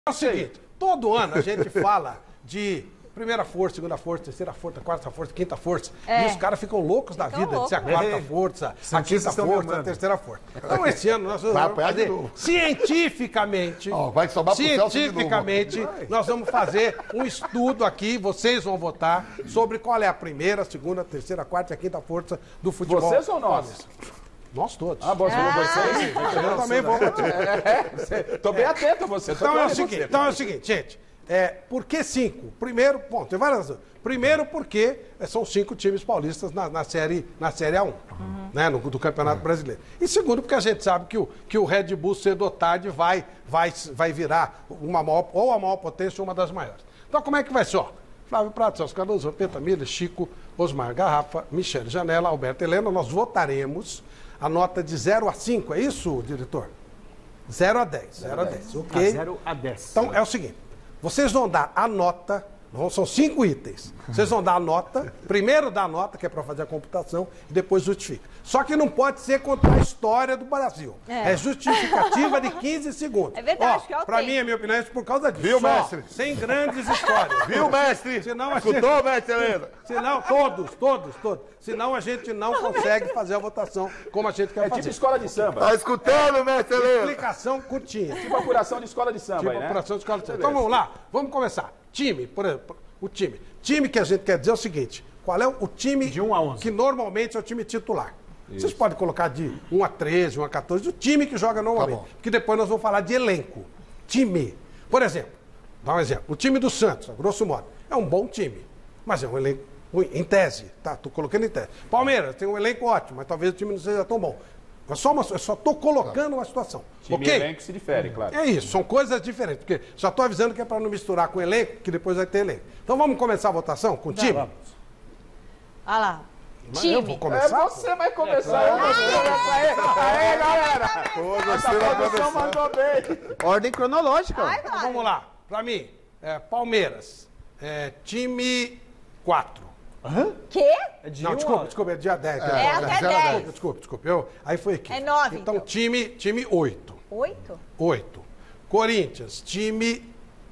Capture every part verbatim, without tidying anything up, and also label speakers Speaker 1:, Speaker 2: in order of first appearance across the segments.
Speaker 1: É o seguinte, todo ano a gente fala de primeira força, segunda força, terceira força, quarta força, quinta força. É. E os caras ficam loucos da vida de ser a quarta é. força, a quinta força, a terceira força. Então esse ano nós vamos fazer cientificamente, oh, vai cientificamente, nós vamos fazer um estudo aqui, vocês vão votar sobre qual é a primeira, a segunda, a terceira, a quarta e a quinta força do futebol.
Speaker 2: Vocês ou nós?
Speaker 1: Nós todos.
Speaker 2: Ah, você ah. vocês?
Speaker 1: Eu também vou votar.
Speaker 2: Estou bem atento a você.
Speaker 1: Então é o seguinte, então é o seguinte, gente. É, por que cinco? Primeiro, bom, tem várias razões. Primeiro porque são cinco times paulistas na, na, série, na série A um, uhum. né, no, do Campeonato uhum. Brasileiro. E segundo porque a gente sabe que o, que o Red Bull cedo ou tarde vai, vai, vai virar uma maior, ou a maior potência ou uma das maiores. Então como é que vai ser? Ó, Flávio Prato, Celso Cardoso, Vampeta Miller, Chico, Osmar Garrafa, Michele Janela, Alberto Helena, nós votaremos a nota de zero a cinco, é isso, diretor? zero a dez. zero a dez, ok?
Speaker 3: zero a dez.
Speaker 1: Então é o seguinte. Vocês vão dar a nota, são cinco itens. Vocês vão dar a nota, primeiro dá a nota, que é para fazer a computação, e depois justifica. Só que não pode ser contra a história do Brasil. É, é justificativa de quinze segundos.
Speaker 4: É verdade, que é o
Speaker 1: Para mim, a minha opinião é por causa disso.
Speaker 2: Viu,
Speaker 1: Só,
Speaker 2: mestre?
Speaker 1: Sem grandes histórias.
Speaker 2: Viu, mestre?
Speaker 1: Senão a
Speaker 2: Escutou,
Speaker 1: gente...
Speaker 2: mestre Helena?
Speaker 1: Senão, todos, todos, todos. Senão a gente não consegue fazer a votação como a gente quer
Speaker 2: é
Speaker 1: fazer.
Speaker 2: É tipo escola de samba.
Speaker 5: Tá escutando, mestre Helena?
Speaker 1: Explicação curtinha.
Speaker 2: Tipo apuração de escola de samba,
Speaker 1: Tipo
Speaker 2: aí, né?
Speaker 1: apuração de escola de samba. Então vamos lá, vamos começar. Time, por exemplo, o time. Time que a gente quer dizer é o seguinte, qual é o time
Speaker 3: de um a onze.
Speaker 1: Que normalmente é o time titular.
Speaker 2: Isso.
Speaker 1: Vocês podem colocar de um a treze, um a quatorze, o time que joga normalmente. Tá, porque depois nós vamos falar de elenco. Time. Por exemplo, dá um exemplo. O time do Santos, a grosso modo, é um bom time, mas é um elenco ruim, em tese. Tá, tô colocando em tese. Palmeiras tem um elenco ótimo, mas talvez o time não seja tão bom. É só uma, eu só estou colocando uma situação.
Speaker 2: Time
Speaker 1: okay?
Speaker 2: e elenco se difere, claro.
Speaker 1: É isso, são coisas diferentes. Porque só estou avisando que é para não misturar com elenco, que depois vai ter elenco. Então vamos começar a votação com o time?
Speaker 4: Vamos. Olha lá. Time.
Speaker 1: Eu vou começar?
Speaker 2: É, você vai começar. É, aê, aê, galera.
Speaker 5: Você vai começar.
Speaker 2: Mandou bem.
Speaker 5: Ordem cronológica.
Speaker 4: Ai,
Speaker 1: então, vamos lá. Para mim, é, Palmeiras, é, time quatro.
Speaker 3: Hã?
Speaker 4: Quê?
Speaker 3: É de
Speaker 1: Não,
Speaker 3: um
Speaker 1: desculpa,
Speaker 3: a...
Speaker 1: desculpa, é dia dez.
Speaker 4: É, é até dez.
Speaker 1: Desculpa, desculpa. Eu, aí foi aqui.
Speaker 4: É nove,
Speaker 1: Então,
Speaker 4: então.
Speaker 1: time, time oito.
Speaker 4: Oito?
Speaker 1: oito. Corinthians, time...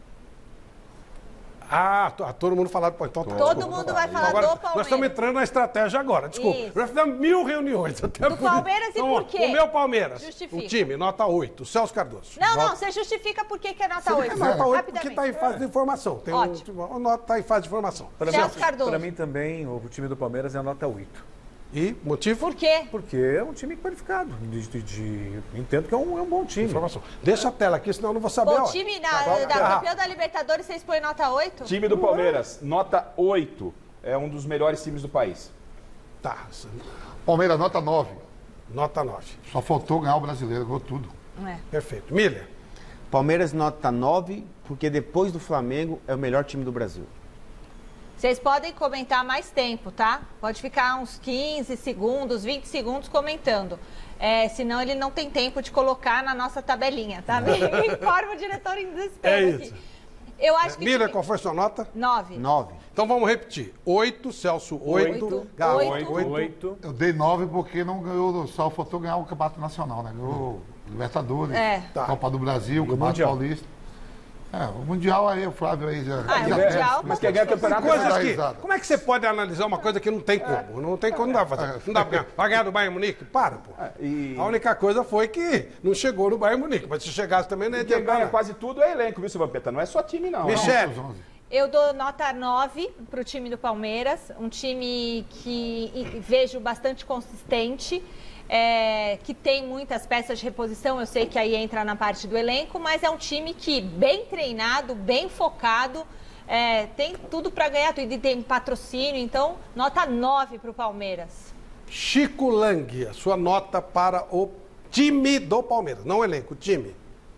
Speaker 1: Ah, to- todo mundo falando... Então, tá,
Speaker 4: Todo
Speaker 1: desculpa.
Speaker 4: mundo vai falar
Speaker 1: Agora,
Speaker 4: do Palmeiras.
Speaker 1: nós estamos entrando na estratégia agora, desculpa.
Speaker 4: Isso.
Speaker 1: Já fizemos mil reuniões. Até
Speaker 4: Do Palmeiras e por quê?
Speaker 1: O meu Palmeiras,
Speaker 4: Justifica.
Speaker 1: o time, nota oito. Celso Cardoso.
Speaker 4: Não,
Speaker 1: nota...
Speaker 4: não, você justifica por que que é nota
Speaker 1: É
Speaker 4: oito.
Speaker 1: nota oito porque
Speaker 4: Rapidamente.
Speaker 1: está em fase de informação. Tem
Speaker 4: Ótimo.
Speaker 1: um, nota está em fase de informação.
Speaker 3: Para
Speaker 4: Celso
Speaker 3: mim,
Speaker 4: Cardoso.
Speaker 3: para mim também, o time do Palmeiras é nota oito.
Speaker 1: E motivo?
Speaker 4: Por quê?
Speaker 3: Porque é um time qualificado. De, de, de- entendo que é um, é um bom time.
Speaker 1: Informação. Deixa a tela aqui, senão eu não vou saber a
Speaker 4: Bom,
Speaker 1: hora.
Speaker 4: time na,
Speaker 1: Tá,
Speaker 4: da
Speaker 1: tá.
Speaker 4: campeã da Libertadores, vocês põem nota oito?
Speaker 2: Time do Palmeiras, nota oito. É um dos melhores times do país.
Speaker 1: Tá,
Speaker 5: Palmeiras, nota nove.
Speaker 1: nota nove.
Speaker 5: Só faltou ganhar o brasileiro, ganhou tudo.
Speaker 4: É.
Speaker 1: Perfeito. Miller,
Speaker 6: Palmeiras nota nove, porque depois do Flamengo é o melhor time do Brasil.
Speaker 4: Vocês podem comentar mais tempo, tá? Pode ficar uns quinze segundos, vinte segundos comentando. É, senão ele não tem tempo de colocar na nossa tabelinha, tá? Me informa o diretor em desespero
Speaker 1: É
Speaker 4: aqui.
Speaker 1: isso.
Speaker 4: Eu acho que...
Speaker 1: Miller,
Speaker 4: time-
Speaker 1: qual foi a sua nota?
Speaker 4: Nove.
Speaker 6: nove.
Speaker 1: Então vamos repetir. oito, Celso, oito,
Speaker 4: Oito.
Speaker 1: Galo,
Speaker 4: Oito.
Speaker 1: oito.
Speaker 3: Oito.
Speaker 5: Eu dei nove porque não ganhou, só faltou ganhar o Campeonato Nacional, né? Ganhou Libertadores,
Speaker 4: É.
Speaker 1: Tá.
Speaker 5: Copa do Brasil, Campeonato
Speaker 3: Mundial.
Speaker 5: Paulista. É, o Mundial aí, o Flávio aí já...
Speaker 4: Ah, é o
Speaker 5: já-
Speaker 4: Mundial,
Speaker 2: Mas quer ganhar
Speaker 1: Tem
Speaker 2: campeonato
Speaker 1: coisas
Speaker 5: dá
Speaker 1: que...
Speaker 5: risada.
Speaker 1: Como é que você pode analisar uma coisa que não tem como? Não tem como, não dá pra fazer. Não dá pra ganhar. Vai ganhar do Bayern Munique? Para, pô.
Speaker 2: E
Speaker 1: A única coisa foi que não chegou no Bayern Munique. Mas se chegasse também, não ia
Speaker 2: quem
Speaker 1: adiantar
Speaker 2: ganha
Speaker 1: nada.
Speaker 2: quase tudo é elenco, viu, seu Vampeta? Não é só time, não.
Speaker 1: Michele.
Speaker 5: Os onze.
Speaker 4: Eu dou nota nove para o time do Palmeiras, um time que e- vejo bastante consistente, é, que tem muitas peças de reposição, eu sei que aí entra na parte do elenco, mas é um time que bem treinado, bem focado, é, tem tudo para ganhar, tudo, e tem patrocínio, então nota nove para o Palmeiras.
Speaker 1: Chico Lang, a sua nota para o time do Palmeiras. Não o elenco, o time.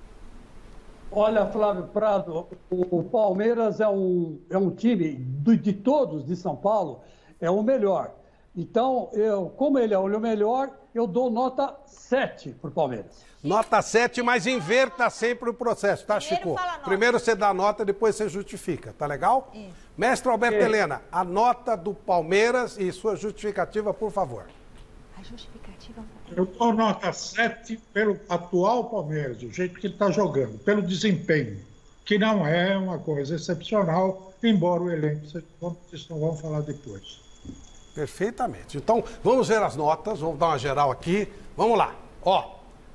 Speaker 7: Olha, Flávio Prado, o o Palmeiras é um, é um time do- de todos de São Paulo, é o melhor. Então, eu, como ele é o melhor, eu dou nota sete para o Palmeiras.
Speaker 1: Nota sete, mas inverta sempre o processo, tá,
Speaker 4: Primeiro
Speaker 1: Chico?
Speaker 4: fala a nota.
Speaker 1: Primeiro você dá a nota, depois você justifica, tá legal?
Speaker 4: Isso.
Speaker 1: Mestre Alberto
Speaker 7: É.
Speaker 1: Helena, a nota do Palmeiras e sua justificativa, por favor.
Speaker 4: A justificativa...
Speaker 8: Eu dou nota sete pelo atual Palmeiras, do jeito que ele está jogando, pelo desempenho. que não é uma coisa excepcional, embora o elenco seja bom, vocês não vão falar depois.
Speaker 1: Perfeitamente. Então, vamos ver as notas, vamos dar uma geral aqui. Vamos lá. Ó.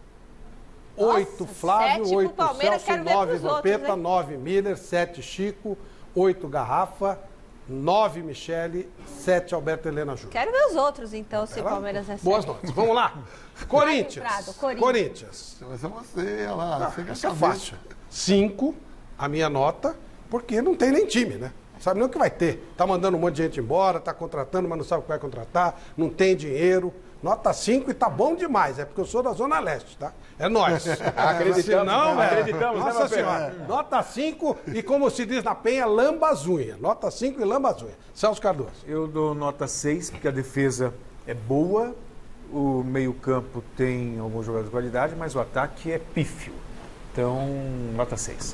Speaker 1: oito Flávio, oito Celso, nove Vampeta, nove Miller, sete Chico, oito Garrafa, nove Michele, sete Alberto Helena Júnior.
Speaker 4: Quero ver os outros, então, se o Palmeiras é
Speaker 1: Boas notas. Vamos lá. Corinthians.
Speaker 4: Prado, Corinthians.
Speaker 1: Corinthians.
Speaker 5: Mas é você, olha lá.
Speaker 1: Ah, isso é fácil. cinco, a minha nota, porque não tem nem time, né? Sabe nem o que vai ter. Tá mandando um monte de gente embora, tá contratando, mas não sabe o que vai contratar, não tem dinheiro. Nota cinco e tá bom demais. É porque eu sou da Zona Leste, tá? É nós.
Speaker 2: Acreditamos,
Speaker 1: não,
Speaker 2: né?
Speaker 1: é.
Speaker 2: Acreditamos,
Speaker 1: Nossa
Speaker 2: né,
Speaker 1: Senhora. Nota cinco e, como se diz na Penha, lamba as unhas. Nota cinco e lamba as unhas. Celso Cardoso.
Speaker 3: Eu dou nota seis, porque a defesa é boa, o meio-campo tem alguns jogadores de qualidade, mas o ataque é pífio. Então, nota seis.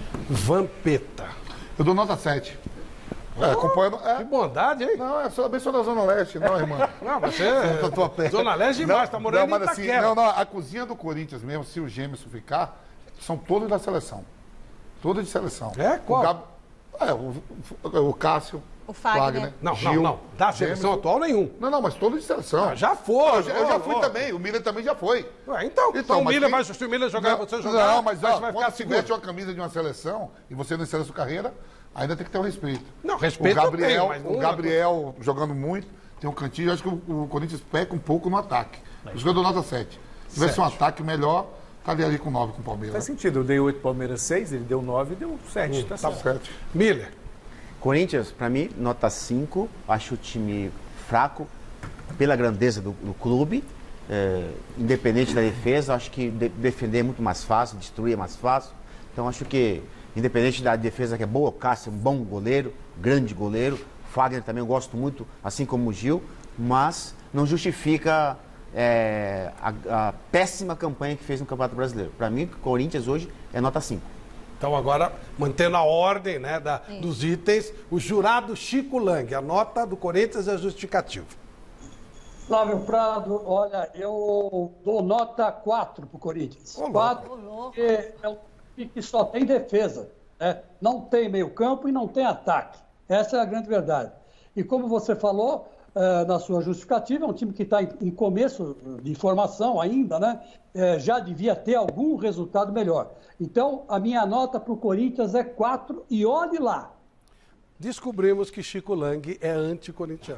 Speaker 1: Vampeta.
Speaker 5: Eu dou nota sete. É, acompanhando. É.
Speaker 1: Que bondade, hein?
Speaker 5: Não, é só bem só da Zona Leste, não, irmã.
Speaker 1: Não, você é
Speaker 5: da tua perna.
Speaker 1: Zona Leste demais, tá morando
Speaker 5: não,
Speaker 1: em
Speaker 5: mas assim,
Speaker 1: Itaquera.
Speaker 5: não, não, a cozinha do Corinthians mesmo, se o Gêmeos ficar, são todos da seleção. Todos de seleção.
Speaker 1: É? Qual?
Speaker 5: O, Gab... é, o, o, o Cássio.
Speaker 4: O Fagner.
Speaker 1: Não,
Speaker 5: Gil,
Speaker 1: não, não. Da seleção
Speaker 5: Gêmeos.
Speaker 1: atual, nenhum.
Speaker 5: Não, não, mas todos de seleção.
Speaker 1: Ah, já foi.
Speaker 5: Eu, já- eu já fui
Speaker 1: ó,
Speaker 5: também, o Miller também já foi.
Speaker 1: Ué, então, então, o
Speaker 5: mas
Speaker 1: Miller
Speaker 5: quem-
Speaker 1: vai, se o Miller jogar
Speaker 5: não,
Speaker 1: e você jogar,
Speaker 5: não, mas
Speaker 1: aí
Speaker 5: ó,
Speaker 1: você vai
Speaker 5: quando
Speaker 1: ficar
Speaker 5: se
Speaker 1: seguro.
Speaker 5: veste uma camisa de uma seleção e você não encerra sua carreira, ainda tem que ter o respeito.
Speaker 1: Não, respeito
Speaker 5: o
Speaker 1: eu
Speaker 5: Gabriel,
Speaker 1: tenho, mas não-
Speaker 5: o Gabriel jogando muito, tem um cantinho, eu acho que o, o Corinthians peca um pouco no ataque. Por isso que eu dou nota sete. Se tivesse um ataque melhor, estaria ali com nove com o Palmeiras.
Speaker 3: Faz sentido, eu dei oito Palmeiras seis, ele deu nove e deu sete. tá
Speaker 5: Tá
Speaker 3: certo.
Speaker 5: certo.
Speaker 1: Miller.
Speaker 6: Corinthians, para mim, nota cinco. Acho o time fraco pela grandeza do, do clube. É, independente da defesa, acho que de- defender é muito mais fácil, destruir é mais fácil. Então, acho que, independente da defesa que é boa, o Cássio é um bom goleiro, grande goleiro. Fagner também eu gosto muito, assim como o Gil, mas não justifica é, a, a péssima campanha que fez no Campeonato Brasileiro. Para mim, o Corinthians hoje é nota cinco.
Speaker 1: Então, agora, mantendo a ordem, né, da, dos itens, o jurado Chico Lang, a nota do Corinthians é justificativa.
Speaker 7: Flávio Prado, olha, eu dou nota quatro para o Corinthians.
Speaker 1: Ô, louco.
Speaker 7: quatro, porque é um time que só tem defesa, né? Não tem meio campo e não tem ataque. Essa é a grande verdade. E como você falou, eh, na sua justificativa, é um time que está em, em começo de formação ainda, né? Eh, já devia ter algum resultado melhor. Então, a minha nota para o Corinthians é quatro e olhe lá.
Speaker 1: Descobrimos que Chico Lang é anti-corintiano.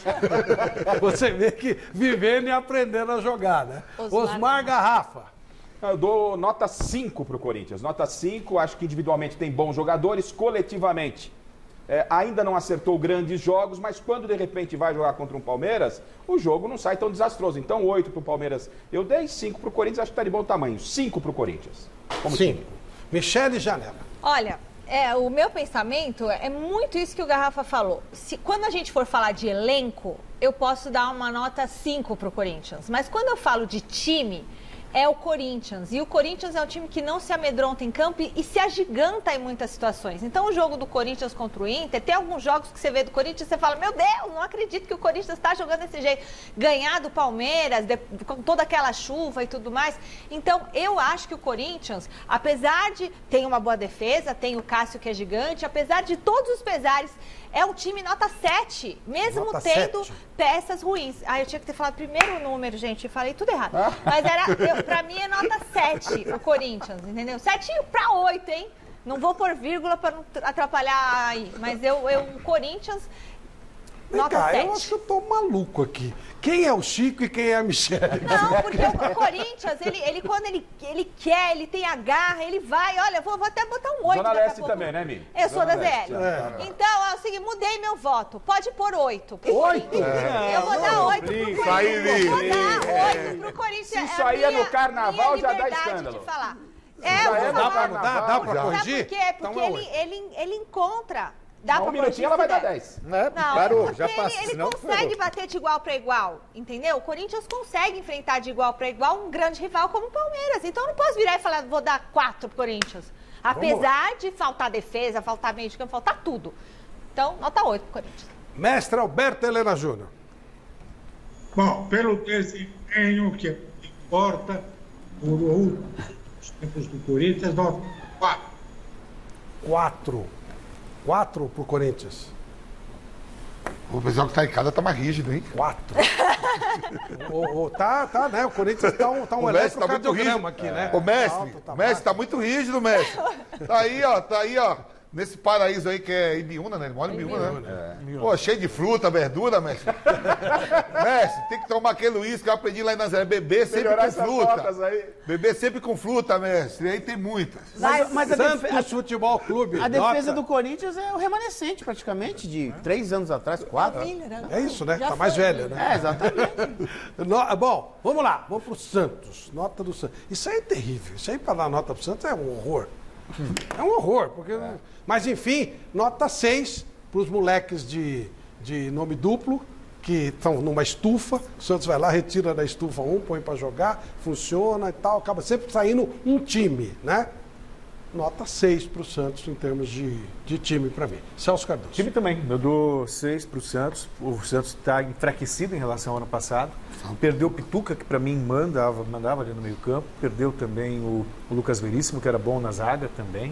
Speaker 4: Nossa.
Speaker 1: Você vê que vivendo e aprendendo a jogar, né?
Speaker 4: Osmar
Speaker 1: Osmar Garrafa.
Speaker 2: Eu dou nota cinco para o Corinthians. Nota cinco, acho que individualmente tem bons jogadores, coletivamente. É, ainda não acertou grandes jogos, mas quando de repente vai jogar contra um Palmeiras, o jogo não sai tão desastroso. Então, oito para o Palmeiras eu dei, cinco para o Corinthians, acho que está de bom tamanho. cinco para o Corinthians. Como
Speaker 1: Cinco.
Speaker 2: time.
Speaker 1: Michele Janela.
Speaker 4: Olha, é, o meu pensamento é muito isso que o Garrafa falou. Se, quando a gente for falar de elenco, eu posso dar uma nota cinco para o Corinthians. Mas quando eu falo de time, é o Corinthians. E o Corinthians é um time que não se amedronta em campo e, e se agiganta em muitas situações. Então, o jogo do Corinthians contra o Inter, tem alguns jogos que você vê do Corinthians e você fala, meu Deus, não acredito que o Corinthians está jogando desse jeito. Ganhar do Palmeiras, de, com toda aquela chuva e tudo mais. Então, eu acho que o Corinthians, apesar de ter uma boa defesa, tem o Cássio que é gigante, apesar de todos os pesares, é um time nota sete, mesmo
Speaker 1: Nota
Speaker 4: tendo
Speaker 1: sete.
Speaker 4: peças ruins. Ah, eu tinha que ter falado primeiro o número, gente, falei tudo errado. Mas era, eu, pra mim é nota sete o Corinthians, entendeu? sete para oito, hein? Não vou pôr vírgula para não atrapalhar aí, mas eu, eu o Corinthians,
Speaker 1: Vem
Speaker 4: nota
Speaker 1: cá,
Speaker 4: sete.
Speaker 1: eu acho que eu tô maluco aqui. Quem é o Chico e quem é a Michele?
Speaker 4: Não, porque o Corinthians, ele, ele quando ele, ele quer, ele tem a garra, ele vai, olha, vou, vou até botar um oito
Speaker 2: Zona
Speaker 4: daqui a
Speaker 2: Leste
Speaker 4: pouco.
Speaker 2: também, né, Mi?
Speaker 4: Eu sou
Speaker 2: Zona
Speaker 4: da
Speaker 2: Leste,
Speaker 4: Z L.
Speaker 2: é.
Speaker 4: Então, é o seguinte, mudei meu voto. Pode pôr oito.
Speaker 1: Oito?
Speaker 4: Eu vou dar oito pro Corinthians.
Speaker 5: aí,
Speaker 4: Eu vou
Speaker 5: Mi.
Speaker 4: dar oito pro Corinthians.
Speaker 2: Se isso
Speaker 4: É a
Speaker 2: aí é no
Speaker 4: minha-
Speaker 2: carnaval,
Speaker 4: minha
Speaker 2: já dá
Speaker 4: liberdade
Speaker 2: escândalo.
Speaker 4: de falar. É,
Speaker 2: já
Speaker 4: eu
Speaker 2: é
Speaker 4: vou
Speaker 2: no
Speaker 1: Dá pra
Speaker 4: falar.
Speaker 1: mudar? Dá pra
Speaker 5: Já.
Speaker 1: corrigir?
Speaker 4: Sabe por quê?
Speaker 1: Então
Speaker 4: Porque
Speaker 1: é
Speaker 4: ele,
Speaker 1: oito.
Speaker 4: ele, ele encontra. Dá
Speaker 2: Um
Speaker 4: pra
Speaker 2: minutinho
Speaker 4: corrigir
Speaker 2: ela vai
Speaker 4: se
Speaker 2: dar
Speaker 4: der.
Speaker 2: dez.
Speaker 3: Né?
Speaker 4: Não,
Speaker 3: Parou,
Speaker 4: porque
Speaker 3: já passa.
Speaker 4: ele, ele
Speaker 3: senão
Speaker 4: consegue
Speaker 3: ferrou.
Speaker 4: bater de igual para igual, entendeu? O Corinthians consegue enfrentar de igual para igual um grande rival como o Palmeiras. Então eu não posso virar e falar, vou dar quatro pro Corinthians. Apesar de faltar defesa, faltar meio de campo, faltar tudo. Então, nota oito pro Corinthians.
Speaker 1: Mestre Alberto Helena Júnior.
Speaker 8: Bom, pelo desempenho que importa, o- o- os tempos do Corinthians, nota quatro.
Speaker 1: quatro. quatro pro Corinthians.
Speaker 5: O pessoal que tá em casa tá mais rígido, hein?
Speaker 1: quatro. o, o, tá, tá, né? O Corinthians tá um, tá um
Speaker 5: O mestre tá muito rígido.
Speaker 1: aqui, né?
Speaker 5: Ô, mestre,
Speaker 1: Alto, tá
Speaker 5: o mestre
Speaker 1: baixo.
Speaker 5: tá muito rígido, mestre. Tá aí, ó, tá aí, ó. Nesse paraíso aí que é Ibiúna, né? Ele mora em Ibiúna, né? É. Pô, cheio de fruta, verdura, mestre. Mestre, tem que tomar aquele uísque que eu aprendi lá em Nazaré. Beber sempre
Speaker 2: Melhorar
Speaker 5: com
Speaker 2: essas
Speaker 5: fruta.
Speaker 2: notas aí.
Speaker 5: Beber sempre com fruta, mestre. E aí tem muitas.
Speaker 6: Mas, mas a,
Speaker 1: Santos
Speaker 6: defe-
Speaker 1: Futebol Clube.
Speaker 6: a defesa
Speaker 1: nota.
Speaker 6: do Corinthians é o remanescente, praticamente, de três anos atrás, quatro.
Speaker 1: É isso, né?
Speaker 4: Já
Speaker 1: Tá mais
Speaker 4: foi.
Speaker 1: velha, né?
Speaker 6: É, exatamente.
Speaker 1: No- bom, vamos lá. Vamos pro Santos. Nota do Santos. Isso aí é terrível. Isso aí para dar nota pro Santos é um horror. É um horror. Porque... Mas, enfim, nota seis para os moleques de, de nome duplo, que estão numa estufa. O Santos vai lá, retira da estufa um, põe para jogar, funciona e tal. Acaba sempre saindo um time, né? Nota seis para o Santos em termos de, de time para mim. Celso Cardoso.
Speaker 3: Time também. Eu dou seis para o Santos. O Santos está enfraquecido em relação ao ano passado. Perdeu o Pituca, que para mim mandava, mandava ali no meio campo. Perdeu também o, o Lucas Veríssimo, que era bom na zaga também.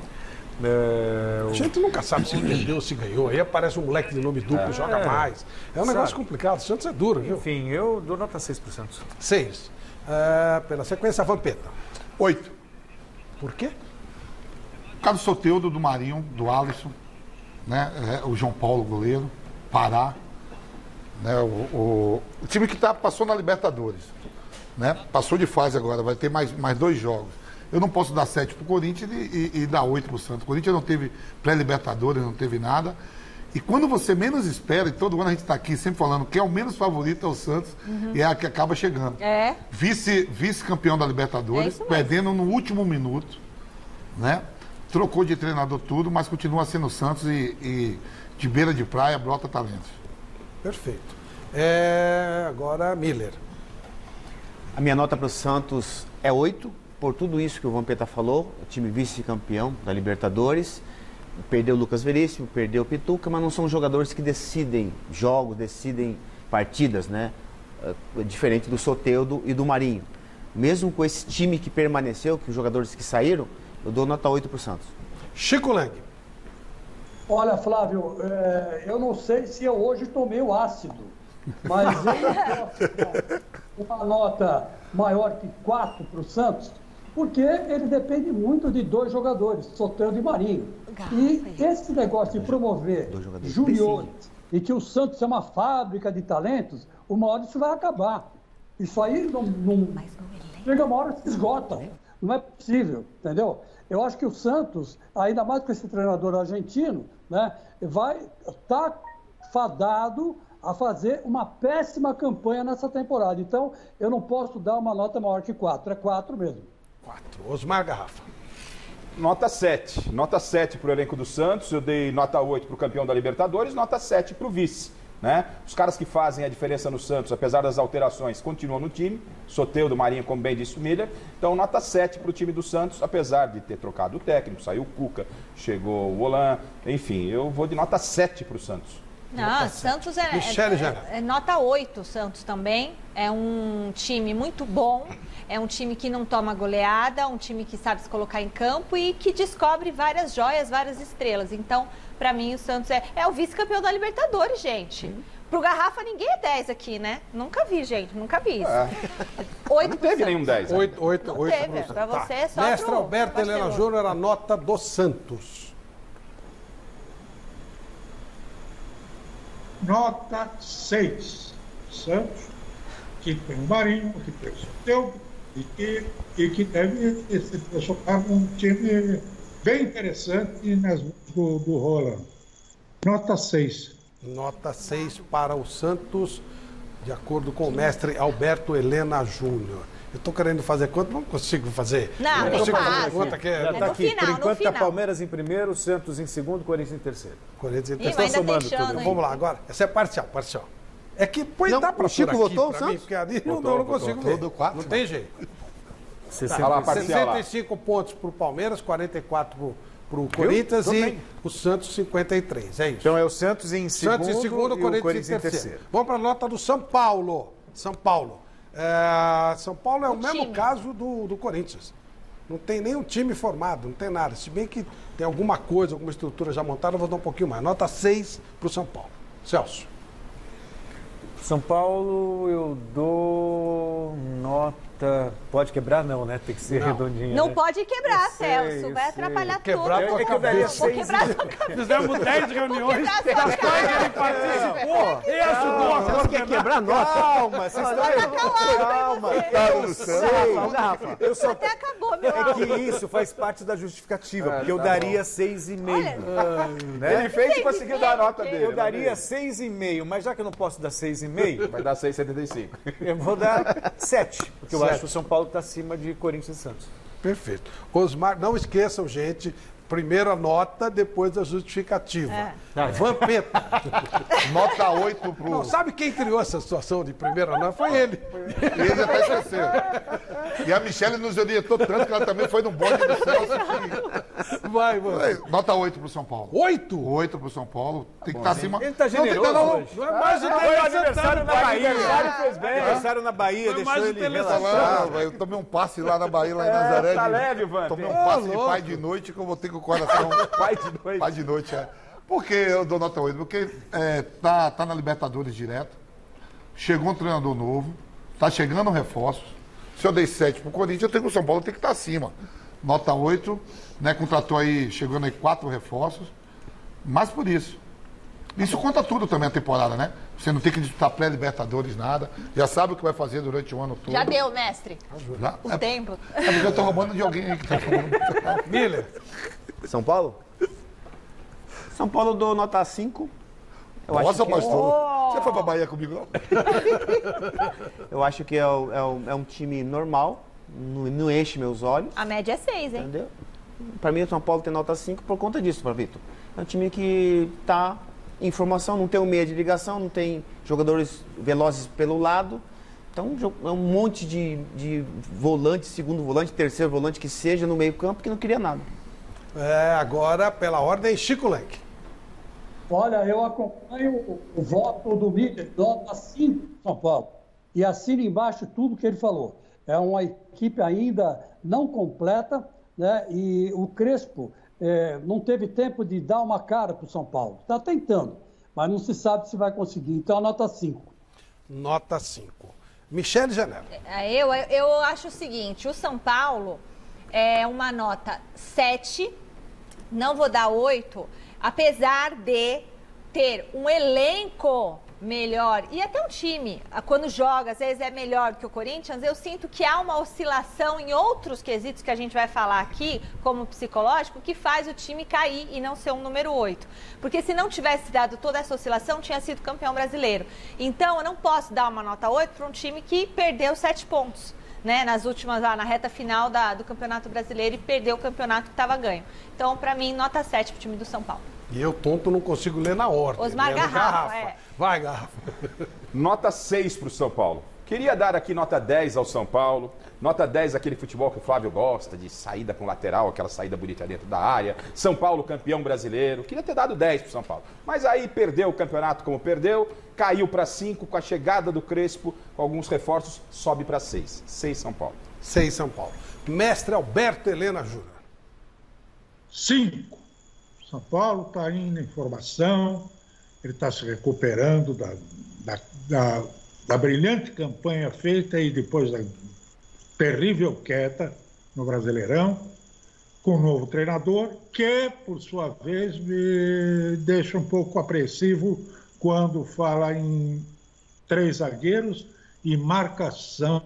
Speaker 3: É,
Speaker 1: A
Speaker 3: o...
Speaker 1: gente nunca sabe se perdeu ou se ganhou. Aí aparece um moleque de nome duplo, joga mais. É um
Speaker 3: Sabe.
Speaker 1: negócio complicado. O Santos é duro, viu?
Speaker 3: Enfim, eu dou nota seis para o Santos.
Speaker 1: Seis. É, pela sequência, a Vampeta.
Speaker 5: Oito.
Speaker 1: Por quê?
Speaker 5: Por causa do Soteldo, do Marinho, do Alisson, né? É, o João Paulo, goleiro, Pará. Né? O, o, o time que tá, passou na Libertadores. Né? Passou de fase agora, vai ter mais, mais dois jogos. Eu não posso dar sete pro Corinthians e, e, e dar oito pro Santos. O Corinthians não teve pré-Libertadores, não teve nada. E quando você menos espera, e todo ano a gente está aqui sempre falando que é o menos favorito é o Santos, e é a que acaba chegando.
Speaker 4: É.
Speaker 5: Vice, vice-campeão da
Speaker 4: É
Speaker 5: Libertadores,
Speaker 4: isso mesmo.
Speaker 5: perdendo no último minuto, né? Trocou de treinador tudo, mas continua sendo o Santos e, e de beira de praia brota talentos.
Speaker 1: Perfeito. É, agora, Miller.
Speaker 6: A minha nota para o Santos é oito, por tudo isso que o Vampeta falou, o time vice-campeão da Libertadores, perdeu o Lucas Veríssimo, perdeu o Pituca, mas não são jogadores que decidem jogos, decidem partidas, né? É diferente do Soteldo e do Marinho. Mesmo com esse time que permaneceu, que os jogadores que saíram, eu dou nota oito para o Santos.
Speaker 1: Chico Lang.
Speaker 7: Olha, Flávio, é, eu não sei se eu hoje estou meio ácido, mas eu posso dar uma nota maior que quatro para o Santos, porque ele depende muito de dois jogadores, Soteldo e Marinho. E esse negócio de promover juniores e que o Santos é uma fábrica de talentos, uma hora isso vai acabar. Isso aí não, não chega uma hora que se esgota. Não é possível, entendeu? Eu acho que o Santos, ainda mais com esse treinador argentino, né, vai estar tá fadado a fazer uma péssima campanha nessa temporada. Então, eu não posso dar uma nota maior que quatro. É quatro mesmo.
Speaker 1: quatro. Osmar Garrafa.
Speaker 2: Nota sete. Nota sete para o elenco do Santos. Eu dei nota oito para o campeão da Libertadores, nota sete para o vice. Né? Os caras que fazem a diferença no Santos, apesar das alterações, continuam no time. Soteldo, Marinho, como bem disse o Miller. Então, nota sete para o time do Santos, apesar de ter trocado o técnico, saiu o Cuca, chegou o Olan. Enfim, eu vou de nota sete para o Santos.
Speaker 4: Não, Santos é,
Speaker 1: Michele
Speaker 4: é,
Speaker 1: Jara.
Speaker 4: é nota oito, o Santos também. É um time muito bom, é um time que não toma goleada, um time que sabe se colocar em campo e que descobre várias joias, várias estrelas. Então, para mim, o Santos é, é o vice-campeão da Libertadores, gente. Pro Garrafa, ninguém é dez aqui, né? Nunca vi, gente, nunca vi isso.
Speaker 2: É.
Speaker 4: oito
Speaker 2: Não teve nenhum dez. Né?
Speaker 1: oito, oito,
Speaker 4: Não
Speaker 1: oito.
Speaker 4: teve, pra você é só
Speaker 1: Mestre
Speaker 4: pro-
Speaker 1: Alberto
Speaker 4: pro
Speaker 1: Helena
Speaker 4: Barcelona.
Speaker 1: Júnior, a nota do Santos.
Speaker 8: Nota seis. Santos, que tem o Marinho, que tem o Soteldo, e que, e que deve se transformar num time bem interessante nas mãos do, do Roland. Nota seis.
Speaker 1: Nota seis para o Santos, de acordo com o mestre Alberto Helena Júnior. Eu estou querendo fazer conta, não consigo fazer.
Speaker 4: Não,
Speaker 1: não
Speaker 4: nem
Speaker 1: consigo
Speaker 4: faz.
Speaker 1: fazer conta que
Speaker 3: Já
Speaker 1: é
Speaker 4: no
Speaker 3: está aqui.
Speaker 4: final,
Speaker 3: Por
Speaker 4: no
Speaker 3: enquanto está
Speaker 4: final.
Speaker 3: Palmeiras em primeiro, Santos em segundo, Corinthians em terceiro.
Speaker 1: Corinthians e
Speaker 4: Ih,
Speaker 1: Inter-
Speaker 4: mas ainda tem
Speaker 3: somando
Speaker 4: chance,
Speaker 3: tudo.
Speaker 4: hein?
Speaker 1: Vamos lá, agora. Essa é parcial, parcial. É que põe
Speaker 6: Não,
Speaker 1: dá para
Speaker 6: o Chico
Speaker 1: aqui
Speaker 6: votou o
Speaker 1: pra mim,
Speaker 6: Santos?
Speaker 1: porque ali não,
Speaker 3: Votou,
Speaker 1: não, não
Speaker 3: votou.
Speaker 1: consigo
Speaker 5: Votou,
Speaker 1: ver.
Speaker 5: deu quatro.
Speaker 1: Não tem jeito.
Speaker 3: sessenta
Speaker 2: Olha lá, parcial lá.
Speaker 1: sessenta e cinco pontos para o Palmeiras, quarenta e quatro para o Corinthians
Speaker 3: Tô
Speaker 1: e
Speaker 3: bem.
Speaker 1: o Santos cinquenta e três. É isso.
Speaker 3: Então é o Santos em segundo,
Speaker 1: Santos em segundo,
Speaker 3: e
Speaker 1: Corinthians,
Speaker 3: o Corinthians
Speaker 1: em terceiro. Vamos para a nota do São Paulo. São Paulo. É, São Paulo é o,
Speaker 4: O
Speaker 1: mesmo
Speaker 4: time.
Speaker 1: caso do, do Corinthians. Não tem nenhum time formado, não tem nada. Se bem que tem alguma coisa, alguma estrutura já montada, eu vou dar um pouquinho mais. Nota seis para o São Paulo. Celso.
Speaker 3: São Paulo, eu dou nota... Pode quebrar? Não, né? Tem que ser
Speaker 1: Não.
Speaker 3: redondinho.
Speaker 4: Não
Speaker 3: né?
Speaker 4: pode quebrar,
Speaker 3: Eu sei,
Speaker 4: Celso.
Speaker 3: eu
Speaker 4: Vai
Speaker 3: sei.
Speaker 4: atrapalhar
Speaker 1: Quebrar
Speaker 4: tudo.
Speaker 1: tua
Speaker 3: É que eu daria
Speaker 1: cabeça.
Speaker 4: Vou
Speaker 3: seis
Speaker 4: quebrar
Speaker 3: e...
Speaker 4: sua cabeça.
Speaker 1: Fizemos dez reuniões,
Speaker 4: Vou quebrar sua cabeça.
Speaker 1: participou e ajudou a
Speaker 6: Você quer quebrar a nota?
Speaker 3: Calma, vocês estão... Calma. Eu sei. Eu só...
Speaker 4: Até acabou, meu
Speaker 3: É
Speaker 4: áudio.
Speaker 3: que isso faz parte da justificativa, porque eu daria seis e meio.
Speaker 2: Ele
Speaker 3: Né?
Speaker 2: fez e conseguiu dar a nota dele.
Speaker 3: Eu
Speaker 2: né,
Speaker 3: daria
Speaker 2: dele?
Speaker 3: seis e meio, mas já que eu não posso dar seis e meio,
Speaker 2: Vai dar seis vírgula setenta e cinco.
Speaker 3: eu vou dar sete, porque eu
Speaker 1: Sete.
Speaker 3: acho que o São Paulo está acima de Corinthians e Santos.
Speaker 1: Perfeito. Osmar, não esqueçam, gente, primeiro a nota, depois a justificativa.
Speaker 4: É.
Speaker 1: Vampeta.
Speaker 5: Nota oito pro.
Speaker 1: Não, sabe quem criou essa situação de primeira nota? Foi ele.
Speaker 5: E ele já tá esquecendo. E a Michelle nos orientou tanto que ela também foi no bonde do Celso. Que...
Speaker 1: Vai, mano.
Speaker 5: Nota oito pro São Paulo.
Speaker 1: Oito?
Speaker 5: oito pro São Paulo. Tem que estar acima.
Speaker 3: Ele tá
Speaker 5: Não, tem que
Speaker 3: generoso
Speaker 5: tá- não,
Speaker 3: hoje.
Speaker 1: Não é mais de
Speaker 3: Foi
Speaker 1: Tele
Speaker 3: aniversário
Speaker 1: Santana,
Speaker 3: na
Speaker 1: não.
Speaker 3: Bahia.
Speaker 2: Aniversário fez bem.
Speaker 3: Aniversário na Bahia,
Speaker 1: Foi
Speaker 3: deixou
Speaker 1: mais de
Speaker 3: ele
Speaker 1: Tele
Speaker 3: relaxado.
Speaker 1: Santana.
Speaker 5: Lá, eu tomei um passe lá na Bahia, lá em Nazaré.
Speaker 2: tá
Speaker 5: de-
Speaker 2: leve, Vamp.
Speaker 5: Tomei um
Speaker 1: Ô,
Speaker 5: passe de
Speaker 1: louco.
Speaker 5: pai de noite que eu voltei com o coração.
Speaker 2: Pai de noite.
Speaker 5: Pai de noite, é. Por que eu dou nota oito? Porque é, tá, tá na Libertadores direto, chegou um treinador novo, tá chegando reforços. Se eu dei sete pro Corinthians, eu tenho que o São Paulo tem que estar acima. Nota oito, né? Contratou aí, chegando aí quatro reforços. Mas por isso. Isso conta tudo também a temporada, né? Você não tem que disputar pré-Libertadores, nada. Já sabe o que vai fazer durante o ano todo.
Speaker 4: Já deu, mestre.
Speaker 5: Já?
Speaker 4: O
Speaker 5: É,
Speaker 4: tempo.
Speaker 5: é porque eu tô roubando de alguém aí que tá falando.
Speaker 1: Miller.
Speaker 6: São Paulo? São Paulo eu dou nota cinco. Eu acho
Speaker 5: Nossa,
Speaker 6: que-
Speaker 5: pastor. Você foi pra Bahia comigo, não?
Speaker 6: Eu acho que é, o- é o- é um time normal, não, não enche meus olhos,
Speaker 4: A média é seis, hein?
Speaker 6: entendeu? Pra mim, o São Paulo tem nota cinco por conta disso, para Vitor. É um time que tá em formação, não tem um meia de ligação, não tem jogadores velozes pelo lado. Então, jo- é um monte de, de volante, segundo volante, terceiro volante, que seja no meio campo, que não queria nada.
Speaker 1: É, agora, pela ordem, Chico Lenk.
Speaker 7: Olha, eu acompanho o, o voto do Miller, nota cinco São Paulo. E assino embaixo tudo que ele falou. É uma equipe ainda não completa, né? E o Crespo eh, não teve tempo de dar uma cara para o São Paulo. Está tentando, mas não se sabe se vai conseguir. Então, nota cinco.
Speaker 1: Nota cinco. Michele Janela.
Speaker 4: É, Eu, eu acho o seguinte, o São Paulo é uma nota sete, não vou dar oito, apesar de ter um elenco melhor e até um time, quando joga, às vezes é melhor que o Corinthians, eu sinto que há uma oscilação em outros quesitos que a gente vai falar aqui, como psicológico, que faz o time cair e não ser um número oito. Porque se não tivesse dado toda essa oscilação, tinha sido campeão brasileiro. Então, eu não posso dar uma nota oito para um time que perdeu sete pontos, né, nas últimas, lá na reta final da, do Campeonato Brasileiro e perdeu o campeonato que estava ganho. Então, para mim, nota sete para o time do São Paulo.
Speaker 1: E eu, tonto, não consigo ler na ordem.
Speaker 4: Osmar
Speaker 1: Lendo
Speaker 4: Garrafa, é.
Speaker 1: Vai, Garrafa.
Speaker 2: Nota seis para o São Paulo. Queria dar aqui nota dez ao São Paulo. Nota dez aquele futebol que o Flávio gosta, de saída com lateral, aquela saída bonita dentro da área. São Paulo campeão brasileiro. Queria ter dado dez para o São Paulo. Mas aí perdeu o campeonato como perdeu, caiu para cinco com a chegada do Crespo, com alguns reforços, sobe para seis. seis São Paulo.
Speaker 1: seis São Paulo. Mestre Alberto Helena Júnior.
Speaker 8: Cinco. São Paulo está indo em formação, ele está se recuperando da, da, da, da brilhante campanha feita e depois da terrível queda no Brasileirão, com o novo treinador, que, por sua vez, me deixa um pouco apreensivo quando fala em três zagueiros e marcação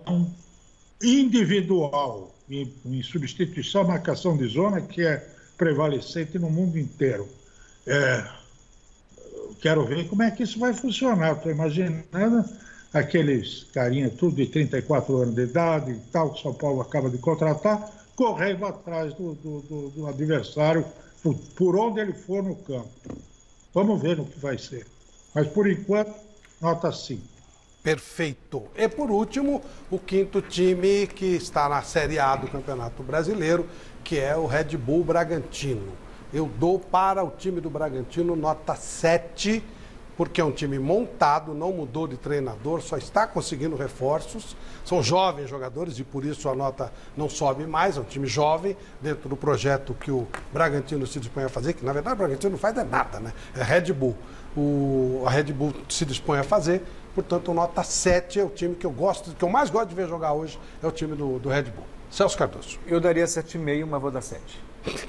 Speaker 8: individual, em, em substituição à marcação de zona, que é prevalecente no mundo inteiro. É, quero ver como é que isso vai funcionar. Estou imaginando aqueles carinha tudo de trinta e quatro anos de idade e tal, que São Paulo acaba de contratar, correndo atrás do, do, do, do adversário, por, por onde ele for no campo. Vamos ver no que vai ser. Mas, por enquanto, nota cinco.
Speaker 1: Perfeito. E por último, o quinto time que está na Série A do Campeonato Brasileiro, que é o Red Bull Bragantino. Eu dou para o time do Bragantino nota sete porque é um time montado, não mudou de treinador, só está conseguindo reforços. São jovens jogadores e por isso a nota não sobe mais. É um time jovem dentro do projeto que o Bragantino se dispõe a fazer, que na verdade o Bragantino não faz é nada, né? É Red Bull. O, a Red Bull se dispõe a fazer, portanto, nota sete é o time que eu gosto, que eu mais gosto de ver jogar hoje, é o time do, do Red Bull. Celso Cardoso.
Speaker 3: Eu daria sete vírgula cinco, mas vou dar sete.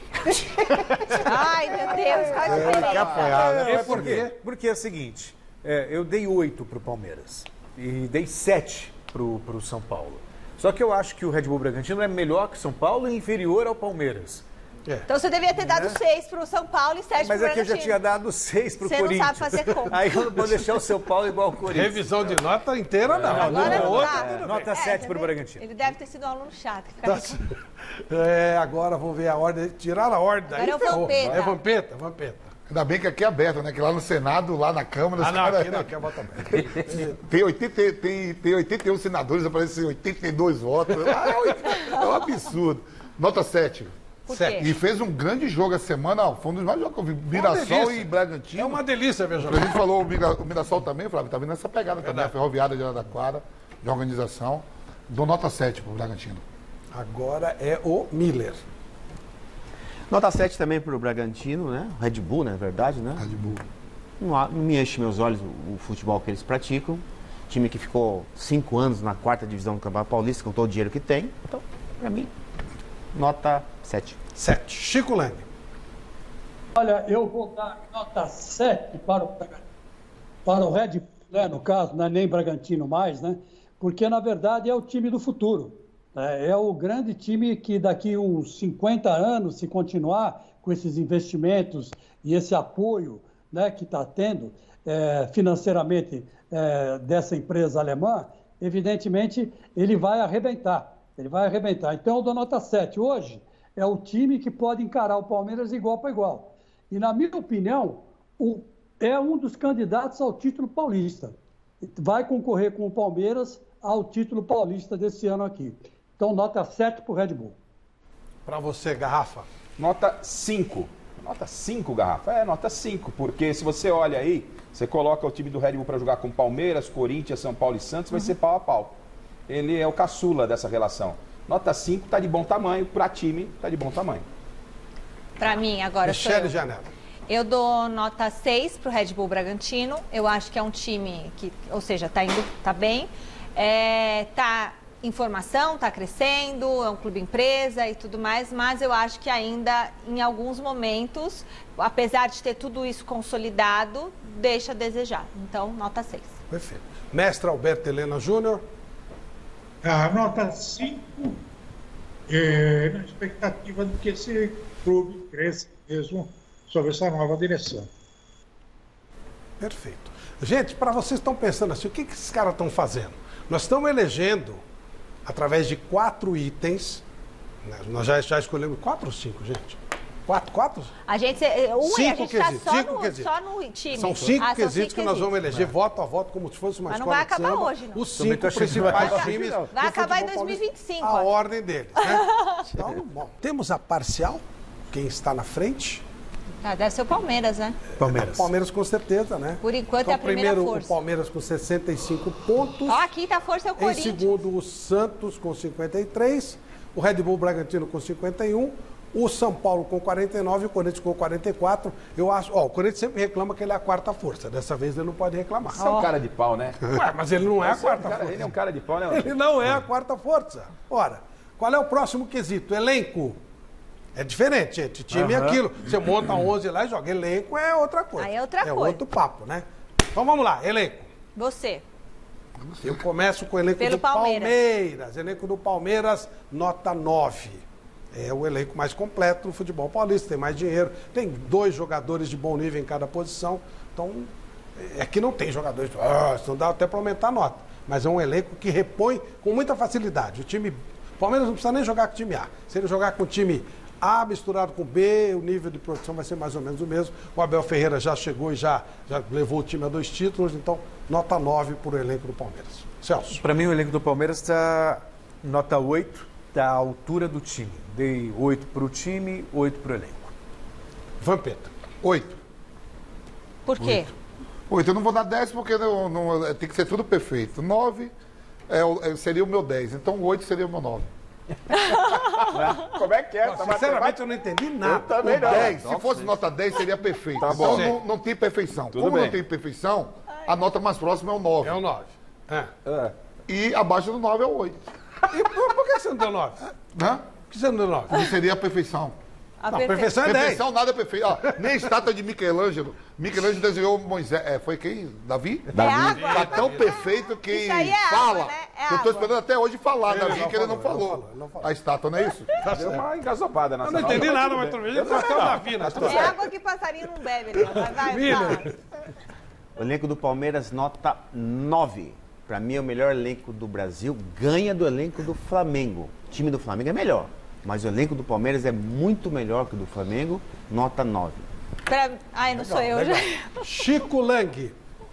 Speaker 4: Ai, meu Deus, qual a diferença?
Speaker 3: É por quê? Porque é o seguinte, é, eu dei oito para o Palmeiras e dei sete para o São Paulo. Só que eu acho que o Red Bull Bragantino é melhor que o São Paulo e inferior ao Palmeiras.
Speaker 1: É.
Speaker 4: Então você devia ter dado seis para o São Paulo e sete para o
Speaker 3: Mas
Speaker 4: Bragantino.
Speaker 3: é que eu já tinha dado seis para o Corinthians.
Speaker 4: Você não sabe fazer conta.
Speaker 3: Aí eu não vou deixar o São Paulo igual ao Corinthians.
Speaker 1: Revisão de nota inteira, não.
Speaker 4: Agora
Speaker 1: Uma
Speaker 4: não
Speaker 1: outra,
Speaker 4: dá.
Speaker 1: tudo bem.
Speaker 3: Nota sete para o
Speaker 4: tá vendo?
Speaker 3: Bragantino.
Speaker 4: Ele deve ter sido um aluno chato. Que fica
Speaker 1: Tá
Speaker 4: aí com-
Speaker 1: É, agora vamos ver a ordem. Tiraram a ordem daí.
Speaker 4: Agora é o
Speaker 1: ferrou.
Speaker 4: Vampeta.
Speaker 1: É Vampeta, Vampeta.
Speaker 5: Ainda bem que aqui é aberto, né? Que lá no Senado, lá na Câmara...
Speaker 1: Ah,
Speaker 5: os
Speaker 1: não,
Speaker 5: caras-
Speaker 1: aqui não, aqui é bota aberta.
Speaker 5: Tem, oitenta, tem, tem oitenta e um senadores, aparecem oitenta e dois votos. Ah, é um- é um absurdo. Nota sete.
Speaker 4: Por
Speaker 1: Certo.
Speaker 4: quê?
Speaker 5: E fez um grande jogo a semana. ó, Foi um dos mais jogos que eu vi. Mirassol
Speaker 1: delícia.
Speaker 5: e Bragantino.
Speaker 1: É uma delícia ver
Speaker 5: A
Speaker 1: jogar.
Speaker 5: gente falou o, Mira, o Mirassol também, Flávio, tá vindo nessa pegada também. A Ferroviária de Araraquara, de organização. Dou nota sete pro Bragantino.
Speaker 1: Agora é o Miller.
Speaker 6: Nota sete também para o Bragantino, né? Red Bull, na verdade, né?
Speaker 5: Red Bull.
Speaker 6: Não, há- não me enche meus olhos o, o futebol que eles praticam. Time que ficou cinco anos na quarta divisão do Campeonato Paulista, com todo o dinheiro que tem. Então, para mim, nota sete.
Speaker 1: Sete. Chico Leme.
Speaker 7: Olha, eu vou dar nota sete para o, Braga- para o Red Bull, né, no caso, não é nem Bragantino mais, né? Porque, na verdade, é o time do futuro. né? É o grande time que daqui uns cinquenta anos, se continuar com esses investimentos e esse apoio, né, que está tendo é, financeiramente é, dessa empresa alemã, evidentemente, ele vai arrebentar. Ele vai arrebentar. Então, eu dou nota sete. Hoje, é o time que pode encarar o Palmeiras igual para igual. E, na minha opinião, o, é um dos candidatos ao título paulista. Vai concorrer com o Palmeiras ao título paulista desse ano aqui. Então, nota sete para o Red Bull.
Speaker 1: Para você, Garrafa.
Speaker 2: Nota cinco. Nota cinco, Garrafa. É, nota cinco, porque se você olha aí, você coloca o time do Red Bull para jogar com Palmeiras, Corinthians, São Paulo e Santos, vai ser pau a pau. Ele é o caçula dessa relação. Nota cinco está de bom tamanho, para time está de bom tamanho.
Speaker 4: Pra mim, agora sou
Speaker 1: Michele
Speaker 4: eu.
Speaker 1: Janela.
Speaker 4: Eu dou nota seis pro Red Bull Bragantino. Eu acho que é um time que, ou seja, tá indo, tá bem. É, tá em formação, tá crescendo, é um clube empresa e tudo mais, mas eu acho que ainda, em alguns momentos, apesar de ter tudo isso consolidado, deixa a desejar. Então, nota seis.
Speaker 1: Perfeito. Mestre Alberto Helena Júnior.
Speaker 8: A nota cinco, é, na expectativa de que esse clube cresça mesmo sob essa nova direção.
Speaker 1: Perfeito. Gente, para vocês estão pensando assim, o que, que esses caras estão fazendo? Nós estamos elegendo, através de quatro itens, né? Nós já, já escolhemos quatro ou cinco, gente? Quatro? Quatro?
Speaker 4: A gente, um,
Speaker 1: Cinco
Speaker 4: a gente tá
Speaker 1: quesitos,
Speaker 4: só,
Speaker 1: cinco
Speaker 4: no,
Speaker 1: quesitos.
Speaker 4: só no time.
Speaker 1: São cinco
Speaker 4: Ah, são
Speaker 1: quesitos
Speaker 4: cinco
Speaker 1: que nós vamos
Speaker 4: quesitos.
Speaker 1: eleger voto a voto, como se fosse uma
Speaker 4: Mas não
Speaker 1: escola
Speaker 4: vai
Speaker 1: de
Speaker 4: acabar
Speaker 1: samba,
Speaker 4: hoje, não.
Speaker 1: os
Speaker 3: Também
Speaker 1: cinco
Speaker 3: tô achando que vai
Speaker 1: principais
Speaker 3: acabar.
Speaker 1: times
Speaker 4: Vai
Speaker 1: do
Speaker 4: acabar em
Speaker 1: futebol
Speaker 4: dois mil e vinte e cinco,
Speaker 1: paulista. A
Speaker 4: ó.
Speaker 1: ordem deles, né? Então, bom, temos a parcial, quem está na frente.
Speaker 4: Ah, deve ser o Palmeiras, né?
Speaker 3: Palmeiras.
Speaker 1: Palmeiras com certeza, né?
Speaker 4: Por enquanto
Speaker 1: então,
Speaker 4: é a primeira
Speaker 1: primeiro
Speaker 4: força.
Speaker 1: o Palmeiras com sessenta e cinco pontos.
Speaker 4: Ó, a quinta força é o
Speaker 1: Em
Speaker 4: Corinthians.
Speaker 1: segundo, o Santos com cinquenta e três, o Red Bull Bragantino com cinquenta e um, o São Paulo com quarenta e nove e o Corinthians com quarenta e quatro. Eu acho, ó, o Corinthians sempre reclama que ele é a quarta força. Dessa vez ele não pode reclamar.
Speaker 2: Você é um cara de pau, né?
Speaker 1: Ué, mas ele não é a
Speaker 2: Você é um
Speaker 1: quarta
Speaker 2: cara-
Speaker 1: força.
Speaker 2: Ele é um cara de pau, né?
Speaker 1: Ele não é a quarta força. Ora, qual é o próximo quesito? Elenco. É diferente, gente. Time é aquilo. Você monta onze lá e joga. Elenco é outra coisa.
Speaker 4: Aí é outra
Speaker 1: É
Speaker 4: coisa.
Speaker 1: outro papo, né? Então vamos lá, elenco.
Speaker 4: Você.
Speaker 1: Eu começo com o elenco
Speaker 4: Pelo
Speaker 1: do
Speaker 4: Palmeiras.
Speaker 1: Palmeiras. Elenco do Palmeiras, nota nove. É o elenco mais completo do futebol paulista, tem mais dinheiro, tem dois jogadores de bom nível em cada posição. Então, é que não tem jogadores, ah, isso não dá até para aumentar a nota. Mas é um elenco que repõe com muita facilidade. O time. O Palmeiras não precisa nem jogar com o time A. Se ele jogar com o time A misturado com B, o nível de produção vai ser mais ou menos o mesmo. O Abel Ferreira já chegou e já, já levou o time a dois títulos, então nota nove para o elenco do Palmeiras. Celso.
Speaker 3: Para mim, o elenco do Palmeiras está nota oito, está à altura do time. Dei oito para o time, oito para o elenco.
Speaker 1: Vampeta.
Speaker 5: Oito.
Speaker 4: Por quê?
Speaker 5: Oito, eu não vou dar dez porque não, não- tem que ser tudo perfeito. Nove é, o- é- seria o meu dez, então oito seria o meu nove.
Speaker 2: Como é que é? Tá
Speaker 1: Sinceramente, eu não entendi nada.
Speaker 2: Eu também
Speaker 5: O
Speaker 2: não.
Speaker 5: dez, se fosse nota dez, seria perfeito.
Speaker 2: Tá
Speaker 5: então
Speaker 2: bom.
Speaker 5: não, não tem perfeição.
Speaker 2: Tudo
Speaker 5: Como
Speaker 2: bem.
Speaker 5: não tem perfeição, a nota mais próxima é o nove.
Speaker 1: É o nove. É.
Speaker 2: É.
Speaker 5: E abaixo do nove é o oito.
Speaker 1: E por, por que você não deu nove?
Speaker 5: Né?
Speaker 1: Por que você não deu nove?
Speaker 5: Não seria a perfeição.
Speaker 4: A
Speaker 1: Não,
Speaker 4: perfeição.
Speaker 1: perfeição é dez.
Speaker 5: Perfeição nada é perfeito. Ó, nem a estátua de Michelangelo. Michelangelo desenhou Moisés. É, foi quem? Davi?
Speaker 4: É água.
Speaker 5: Tá tão perfeito que
Speaker 4: Isso aí é
Speaker 5: fala.
Speaker 4: água, né? É
Speaker 5: eu tô
Speaker 4: água.
Speaker 5: esperando até hoje falar,
Speaker 1: Ele
Speaker 5: Davi,
Speaker 1: não
Speaker 5: que ele não
Speaker 1: falou,
Speaker 5: falou.
Speaker 1: ele não falou, ele não falou.
Speaker 5: A estátua, não é isso?
Speaker 2: Deu uma engasopada nessa
Speaker 1: Eu não
Speaker 2: nota,
Speaker 1: entendi nada,
Speaker 2: tudo
Speaker 1: mas
Speaker 2: bem.
Speaker 1: tudo bem. Ele até o Davi, né?
Speaker 4: É água que passarinho não bebe, não. Vai, vai,
Speaker 1: Miller.
Speaker 4: vai.
Speaker 6: O elenco do Palmeiras, nota nove. Para mim, é o melhor elenco do Brasil. Ganha do elenco do Flamengo. O time do Flamengo é melhor, mas o elenco do Palmeiras é muito melhor que o do Flamengo. Nota nove.
Speaker 4: Pra... Ai, não sou eu. Já...
Speaker 1: Chico Lang.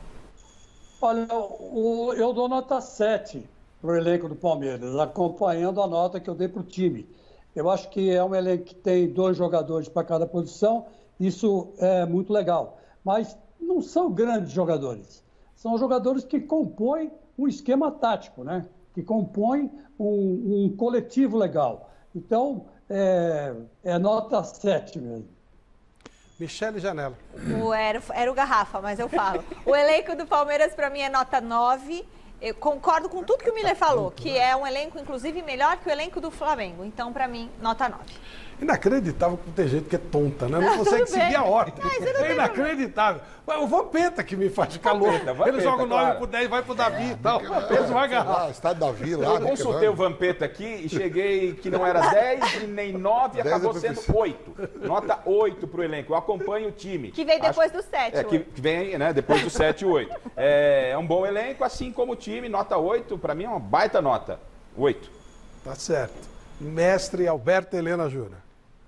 Speaker 7: Olha, o- eu dou nota sete para o elenco do Palmeiras, acompanhando a nota que eu dei para o time. Eu acho que é um elenco que tem dois jogadores para cada posição, isso é muito legal. Mas não são grandes jogadores, são jogadores que compõem um esquema tático, né? Que compõem um, um coletivo legal. Então, é, é nota sete mesmo.
Speaker 1: Michele Janela.
Speaker 4: O, era, era o Garrafa, mas eu falo. O elenco do Palmeiras, para mim, é nota nove. Eu concordo com tudo que o Miller falou, que é um elenco, inclusive, melhor que o elenco do Flamengo. Então, para mim, nota nove.
Speaker 1: Inacreditável que tem gente que é tonta, né? Não consegue
Speaker 4: tudo bem.
Speaker 1: seguir a ordem.
Speaker 4: Mas você não
Speaker 1: É
Speaker 4: tem
Speaker 1: inacreditável. Mas o Vampeta que me faz ficar louco.
Speaker 2: Vampeta,
Speaker 1: Ele joga o nove
Speaker 2: claro.
Speaker 1: pro dez, vai pro Davi e tal. Eles vão agarrar.
Speaker 5: Ah, estádio Davi lá.
Speaker 2: Eu
Speaker 5: né,
Speaker 2: consultei
Speaker 5: quebrando.
Speaker 2: o Vampeta aqui e cheguei que não era dez e nem nove,
Speaker 5: dez
Speaker 2: acabou
Speaker 5: é
Speaker 2: sendo
Speaker 5: perfeição.
Speaker 2: oito. Nota oito pro elenco. Eu acompanho o time.
Speaker 4: Que vem depois
Speaker 2: Acho-
Speaker 4: do sete.
Speaker 2: É, que, que vem né, depois do sete e oito. É, é um bom elenco, assim como o time. Nota oito, pra mim é uma baita nota. oito.
Speaker 1: Tá certo. Mestre Alberto Helena Júnior.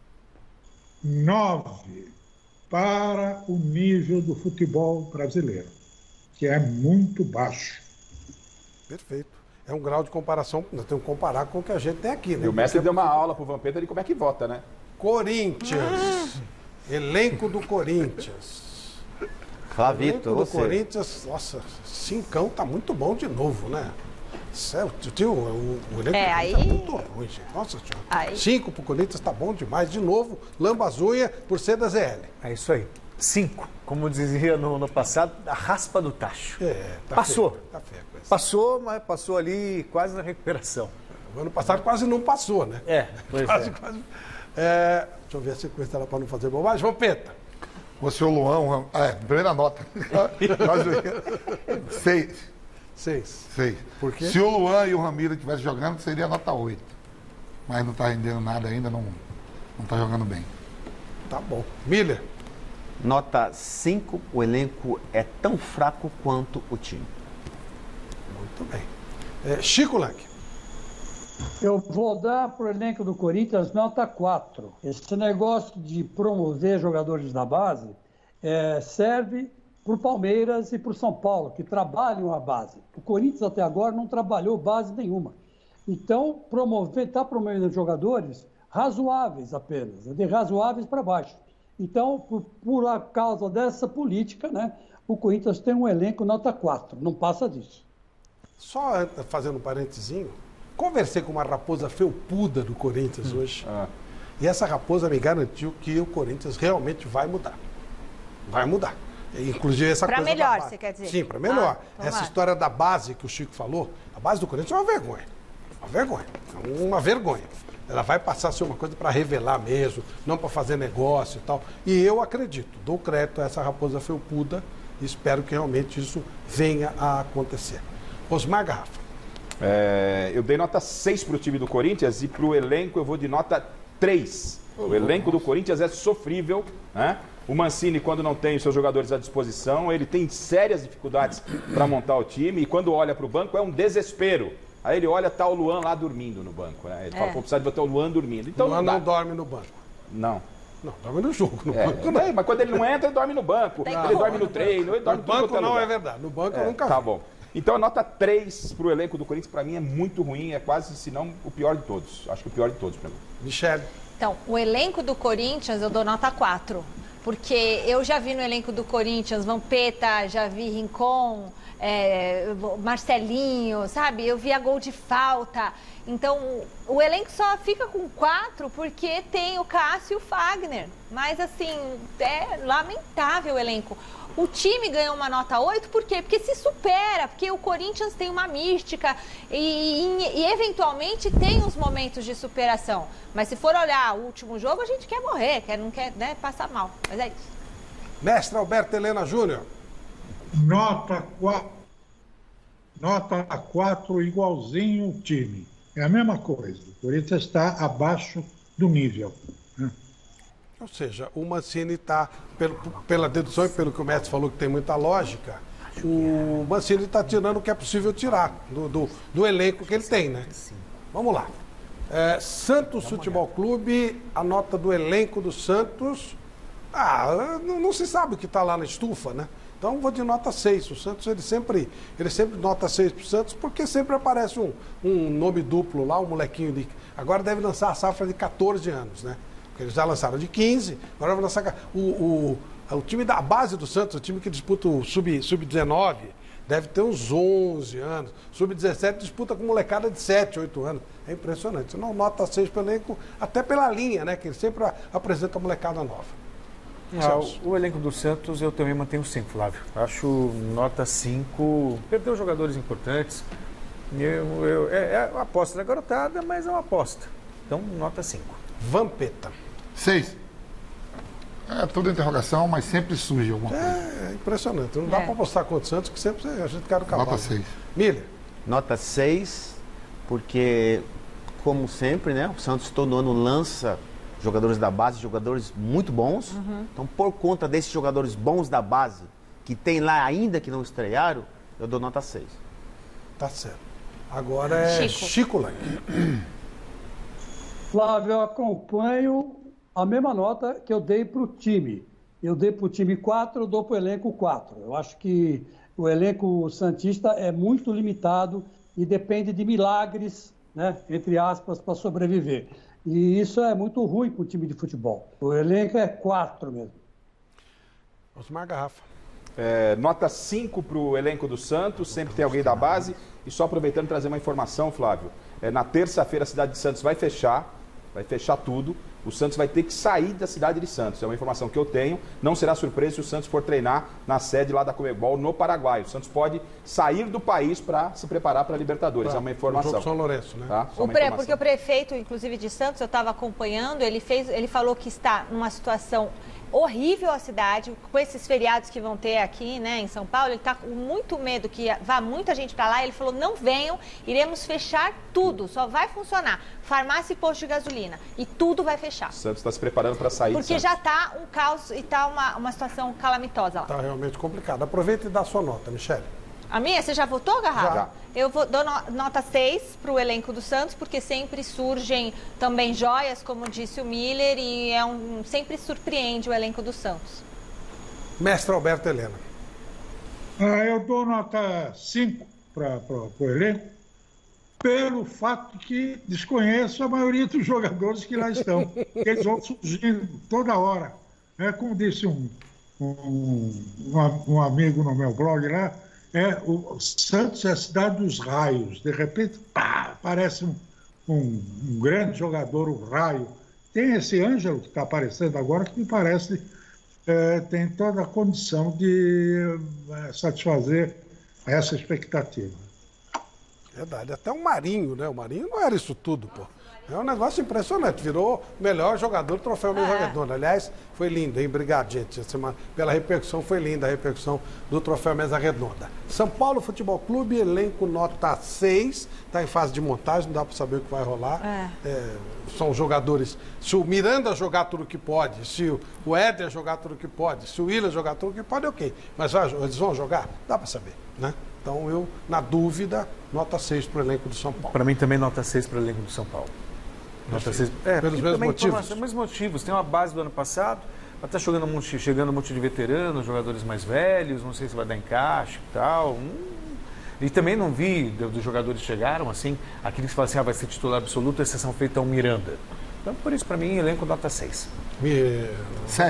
Speaker 8: Nove para o nível do futebol brasileiro, que é muito baixo.
Speaker 1: Perfeito. É um grau de comparação, nós temos que comparar com o que a gente tem aqui, né?
Speaker 2: E o mestre deu uma aula pro Vampeta de como é que vota, né?
Speaker 1: Corinthians. Elenco do Corinthians.
Speaker 6: Flavito,
Speaker 1: Elenco do
Speaker 6: você.
Speaker 1: Corinthians, nossa, cincão tá muito bom de novo, né? Céu, tio, o, o elenco
Speaker 4: É,
Speaker 1: do
Speaker 4: aí-
Speaker 1: Corinthians tá muito ruim, gente. Nossa senhora.
Speaker 4: Aí-
Speaker 1: Cinco pro Corinthians tá bom demais. De novo, lamba as unhas por ser da Z L.
Speaker 3: É isso aí. Cinco. Como dizia no, no passado, a raspa do tacho.
Speaker 1: É, tá
Speaker 3: Passou.
Speaker 1: feio, tá feio a coisa.
Speaker 3: Passou, mas passou ali quase na recuperação.
Speaker 1: O ano passado quase não passou, né?
Speaker 3: É, pois
Speaker 1: Quase,
Speaker 3: é.
Speaker 1: quase. É, deixa eu ver a sequência lá para não fazer bobagem. Vampeta.
Speaker 5: Você, o Luan, o Ram- é, primeira nota. Nós- Seis.
Speaker 1: Seis.
Speaker 5: Seis.
Speaker 1: Por quê?
Speaker 5: Se o Luan e o Ramiro estivessem jogando, seria nota oito. Mas não está rendendo nada ainda, não está jogando bem.
Speaker 1: Tá bom. Miller.
Speaker 6: Nota cinco. O elenco é tão fraco quanto o time.
Speaker 1: Muito bem. É, Chico Lang.
Speaker 7: Eu vou dar para o elenco do Corinthians nota quatro. Esse negócio de promover jogadores da base eh, serve para o Palmeiras e para o São Paulo, que trabalham a base. O Corinthians até agora não trabalhou base nenhuma. Então, promover, está promovendo jogadores razoáveis apenas, de razoáveis para baixo. Então, por, por a causa dessa política, né, o Corinthians tem um elenco nota quatro, não passa disso.
Speaker 1: Só fazendo um parentezinho, conversei com uma raposa felpuda do Corinthians hoje.
Speaker 2: Ah.
Speaker 1: E essa raposa me garantiu que o Corinthians realmente vai mudar. Vai mudar. Inclusive essa
Speaker 4: Pra
Speaker 1: coisa
Speaker 4: melhor,
Speaker 1: da base.
Speaker 4: você quer dizer?
Speaker 1: Sim, para melhor.
Speaker 4: Ah, então
Speaker 1: essa
Speaker 4: vai.
Speaker 1: história da base que o Chico falou, a base do Corinthians é uma vergonha. Uma vergonha. É uma vergonha. Ela vai passar a ser uma coisa para revelar mesmo, não para fazer negócio e tal. E eu acredito, dou crédito a essa raposa felpuda e espero que realmente isso venha a acontecer. Osmar Garrafa.
Speaker 2: É, eu dei nota seis pro time do Corinthians e pro elenco eu vou de nota três. O elenco do Corinthians é sofrível, né? O Mancini, quando não tem os seus jogadores à disposição, ele tem sérias dificuldades para montar o time e quando olha para o banco é um desespero. Aí ele olha, tá o Luan lá dormindo no banco, né? Ele fala,
Speaker 4: É.
Speaker 2: pô, precisa de botar o Luan dormindo. Então
Speaker 1: Luan
Speaker 2: não dá.
Speaker 1: não dorme no banco.
Speaker 2: Não.
Speaker 1: Não, dorme no jogo. No
Speaker 2: É,
Speaker 1: banco não.
Speaker 2: é, mas quando ele não entra, ele dorme no banco.
Speaker 4: Tem
Speaker 2: Ele
Speaker 4: como.
Speaker 2: dorme no treino, ele dorme
Speaker 1: No
Speaker 2: em tudo
Speaker 1: banco
Speaker 2: quanto é
Speaker 1: não
Speaker 2: lugar.
Speaker 1: é verdade. No banco eu
Speaker 2: É,
Speaker 1: nunca
Speaker 2: tá
Speaker 1: vi.
Speaker 2: bom. Então a nota três pro elenco do Corinthians, pra mim, é muito ruim, é quase, se não, o pior de todos. Acho que o pior de todos pra mim.
Speaker 1: Michele.
Speaker 4: Então, o elenco do Corinthians eu dou nota quatro. porque eu já vi no elenco do Corinthians Vampeta, já vi Rincon, é, Marcelinho, sabe? Eu via gol de falta. Então, o elenco só fica com quatro porque tem o Cássio e o Fagner. Mas, assim, é lamentável o elenco. O time ganhou uma nota oito, por quê? Porque se supera, porque o Corinthians tem uma mística e, e, e eventualmente tem uns momentos de superação. Mas se for olhar o último jogo, a gente quer morrer, quer, não quer, né, passar mal. Mas é isso.
Speaker 1: Mestre Alberto Helena Júnior.
Speaker 8: Nota quatro. Nota quatro, igualzinho o time. É a mesma coisa. O Corinthians está abaixo do nível, né?
Speaker 1: Ou seja, o Mancini está, pela dedução e pelo que o mestre falou, que tem muita lógica, o Mancini está tirando o que é possível tirar do, do, do elenco que ele tem, né? Vamos lá. É, Santos Futebol Clube, a nota do elenco do Santos, ah, não, não se sabe o que está lá na estufa, né? Então vou de nota seis. O Santos, ele sempre, ele sempre nota seis para o Santos, porque sempre aparece um, um nome duplo lá, um molequinho de... Agora deve lançar a safra de catorze anos, né? Eles já lançaram de quinze, agora vão lançar o, o, o time da base do Santos, o time que disputa o sub dezenove, deve ter uns onze anos. sub dezessete disputa com molecada de sete, oito anos. É impressionante. Não nota seis pelo elenco, até pela linha, né? Que ele sempre apresenta molecada nova.
Speaker 3: Ah, o, o elenco do Santos eu também mantenho cinco, Flávio. Acho nota cinco. Perdeu jogadores importantes. Eu, eu, é, é uma aposta da garotada, mas é uma aposta. Então, nota cinco.
Speaker 1: Vampeta.
Speaker 5: Seis. É toda interrogação, mas sempre surge alguma coisa.
Speaker 1: É, é impressionante. Não dá
Speaker 4: É.
Speaker 1: para apostar contra o Santos, que sempre a gente quer o cavalo.
Speaker 5: Nota seis.
Speaker 1: Miller.
Speaker 6: Nota seis, porque, como sempre, né, o Santos todo ano lança jogadores da base, jogadores muito bons.
Speaker 4: Uhum.
Speaker 6: Então, por conta desses jogadores bons da base, que tem lá ainda que não estrearam, eu dou nota seis.
Speaker 1: Tá certo. Agora é
Speaker 4: Chico.
Speaker 1: Chico Lang.
Speaker 7: Flávio, eu acompanho a mesma nota que eu dei para o time. Eu dei para o time quatro, eu dou para o elenco quatro. Eu acho que o elenco santista é muito limitado e depende de milagres, né, entre aspas, para sobreviver. E isso é muito ruim para o time de futebol. O elenco é quatro mesmo.
Speaker 1: Osmar Garrafa.
Speaker 2: É, nota cinco para o elenco do Santos, sempre tem alguém da base. E só aproveitando e trazer uma informação, Flávio. É, na terça-feira a cidade de Santos vai fechar, vai fechar tudo. O Santos vai ter que sair da cidade de Santos. É uma informação que eu tenho. Não será surpresa se o Santos for treinar na sede lá da Conmebol, no Paraguai. O Santos pode sair do país para se preparar para a Libertadores.
Speaker 1: Pra,
Speaker 2: é uma informação.
Speaker 1: o jogo São Lourenço, né?
Speaker 2: Tá? Só
Speaker 4: O
Speaker 2: uma
Speaker 4: pre,
Speaker 2: informação.
Speaker 4: porque o prefeito, inclusive de Santos, eu estava acompanhando, ele, fez, ele falou que está numa situação horrível a cidade, com esses feriados que vão ter aqui, né, em São Paulo. Ele está com muito medo que vá muita gente para lá. Ele falou, não venham, iremos fechar tudo, só vai funcionar farmácia e posto de gasolina, e tudo vai fechar.
Speaker 2: O Santos está se preparando para sair
Speaker 4: Porque
Speaker 2: de
Speaker 4: já
Speaker 2: Santos.
Speaker 4: está um caos e está uma, uma situação calamitosa lá.
Speaker 1: Tá realmente complicado. Aproveita e dá sua nota, Michele.
Speaker 4: A minha, você já votou, Garrafa?
Speaker 2: Já.
Speaker 4: Eu vou, dou no- nota seis para o elenco do Santos, porque sempre surgem também joias, como disse o Miller, e é um, sempre surpreende o elenco do Santos.
Speaker 1: Mestre Alberto Helena.
Speaker 8: Ah, eu dou nota cinco para o elenco, pelo fato de que desconheço a maioria dos jogadores que lá estão. Eles vão surgindo toda hora. É, como disse um, um, um, um amigo no meu blog lá, é, o Santos é a cidade dos raios. De repente, pá, aparece um, um, um grande jogador, o raio. Tem esse Ângelo que está aparecendo agora, que me parece é, tem toda a condição de é, satisfazer essa expectativa.
Speaker 1: Verdade. Até o Marinho, né? O Marinho não era isso tudo, pô. É um negócio impressionante. Virou melhor jogador do troféu Mesa Redonda. Aliás, foi lindo, hein? Obrigado, gente. Essa semana, pela repercussão, foi linda a repercussão do troféu Mesa Redonda. São Paulo Futebol Clube, elenco nota seis. Está em fase de montagem, não dá para saber o que vai rolar.
Speaker 4: É.
Speaker 1: É, são jogadores. Se o Miranda jogar tudo que pode, se o Éder jogar tudo que pode, se o Willian jogar tudo que pode, ok. Mas vai, eles vão jogar? Dá para saber, né? Então eu, na dúvida, nota seis para o elenco do São Paulo.
Speaker 3: Para mim também nota seis para o elenco do São Paulo. Nota seis. É,
Speaker 1: Pelos
Speaker 3: porque
Speaker 1: mesmos
Speaker 3: também
Speaker 1: motivos?
Speaker 3: Pelos mesmos motivos. Tem uma base do ano passado, mas está chegando um monte, chegando um monte de veteranos, jogadores mais velhos, não sei se vai dar encaixe e tal. Hum. E também não vi do- dos jogadores que chegaram, assim, aqueles que falam assim, ah, vai ser titular absoluto, exceção feita ao Miranda. Então, por isso, para mim, elenco nota seis.
Speaker 1: Me-
Speaker 5: Sete.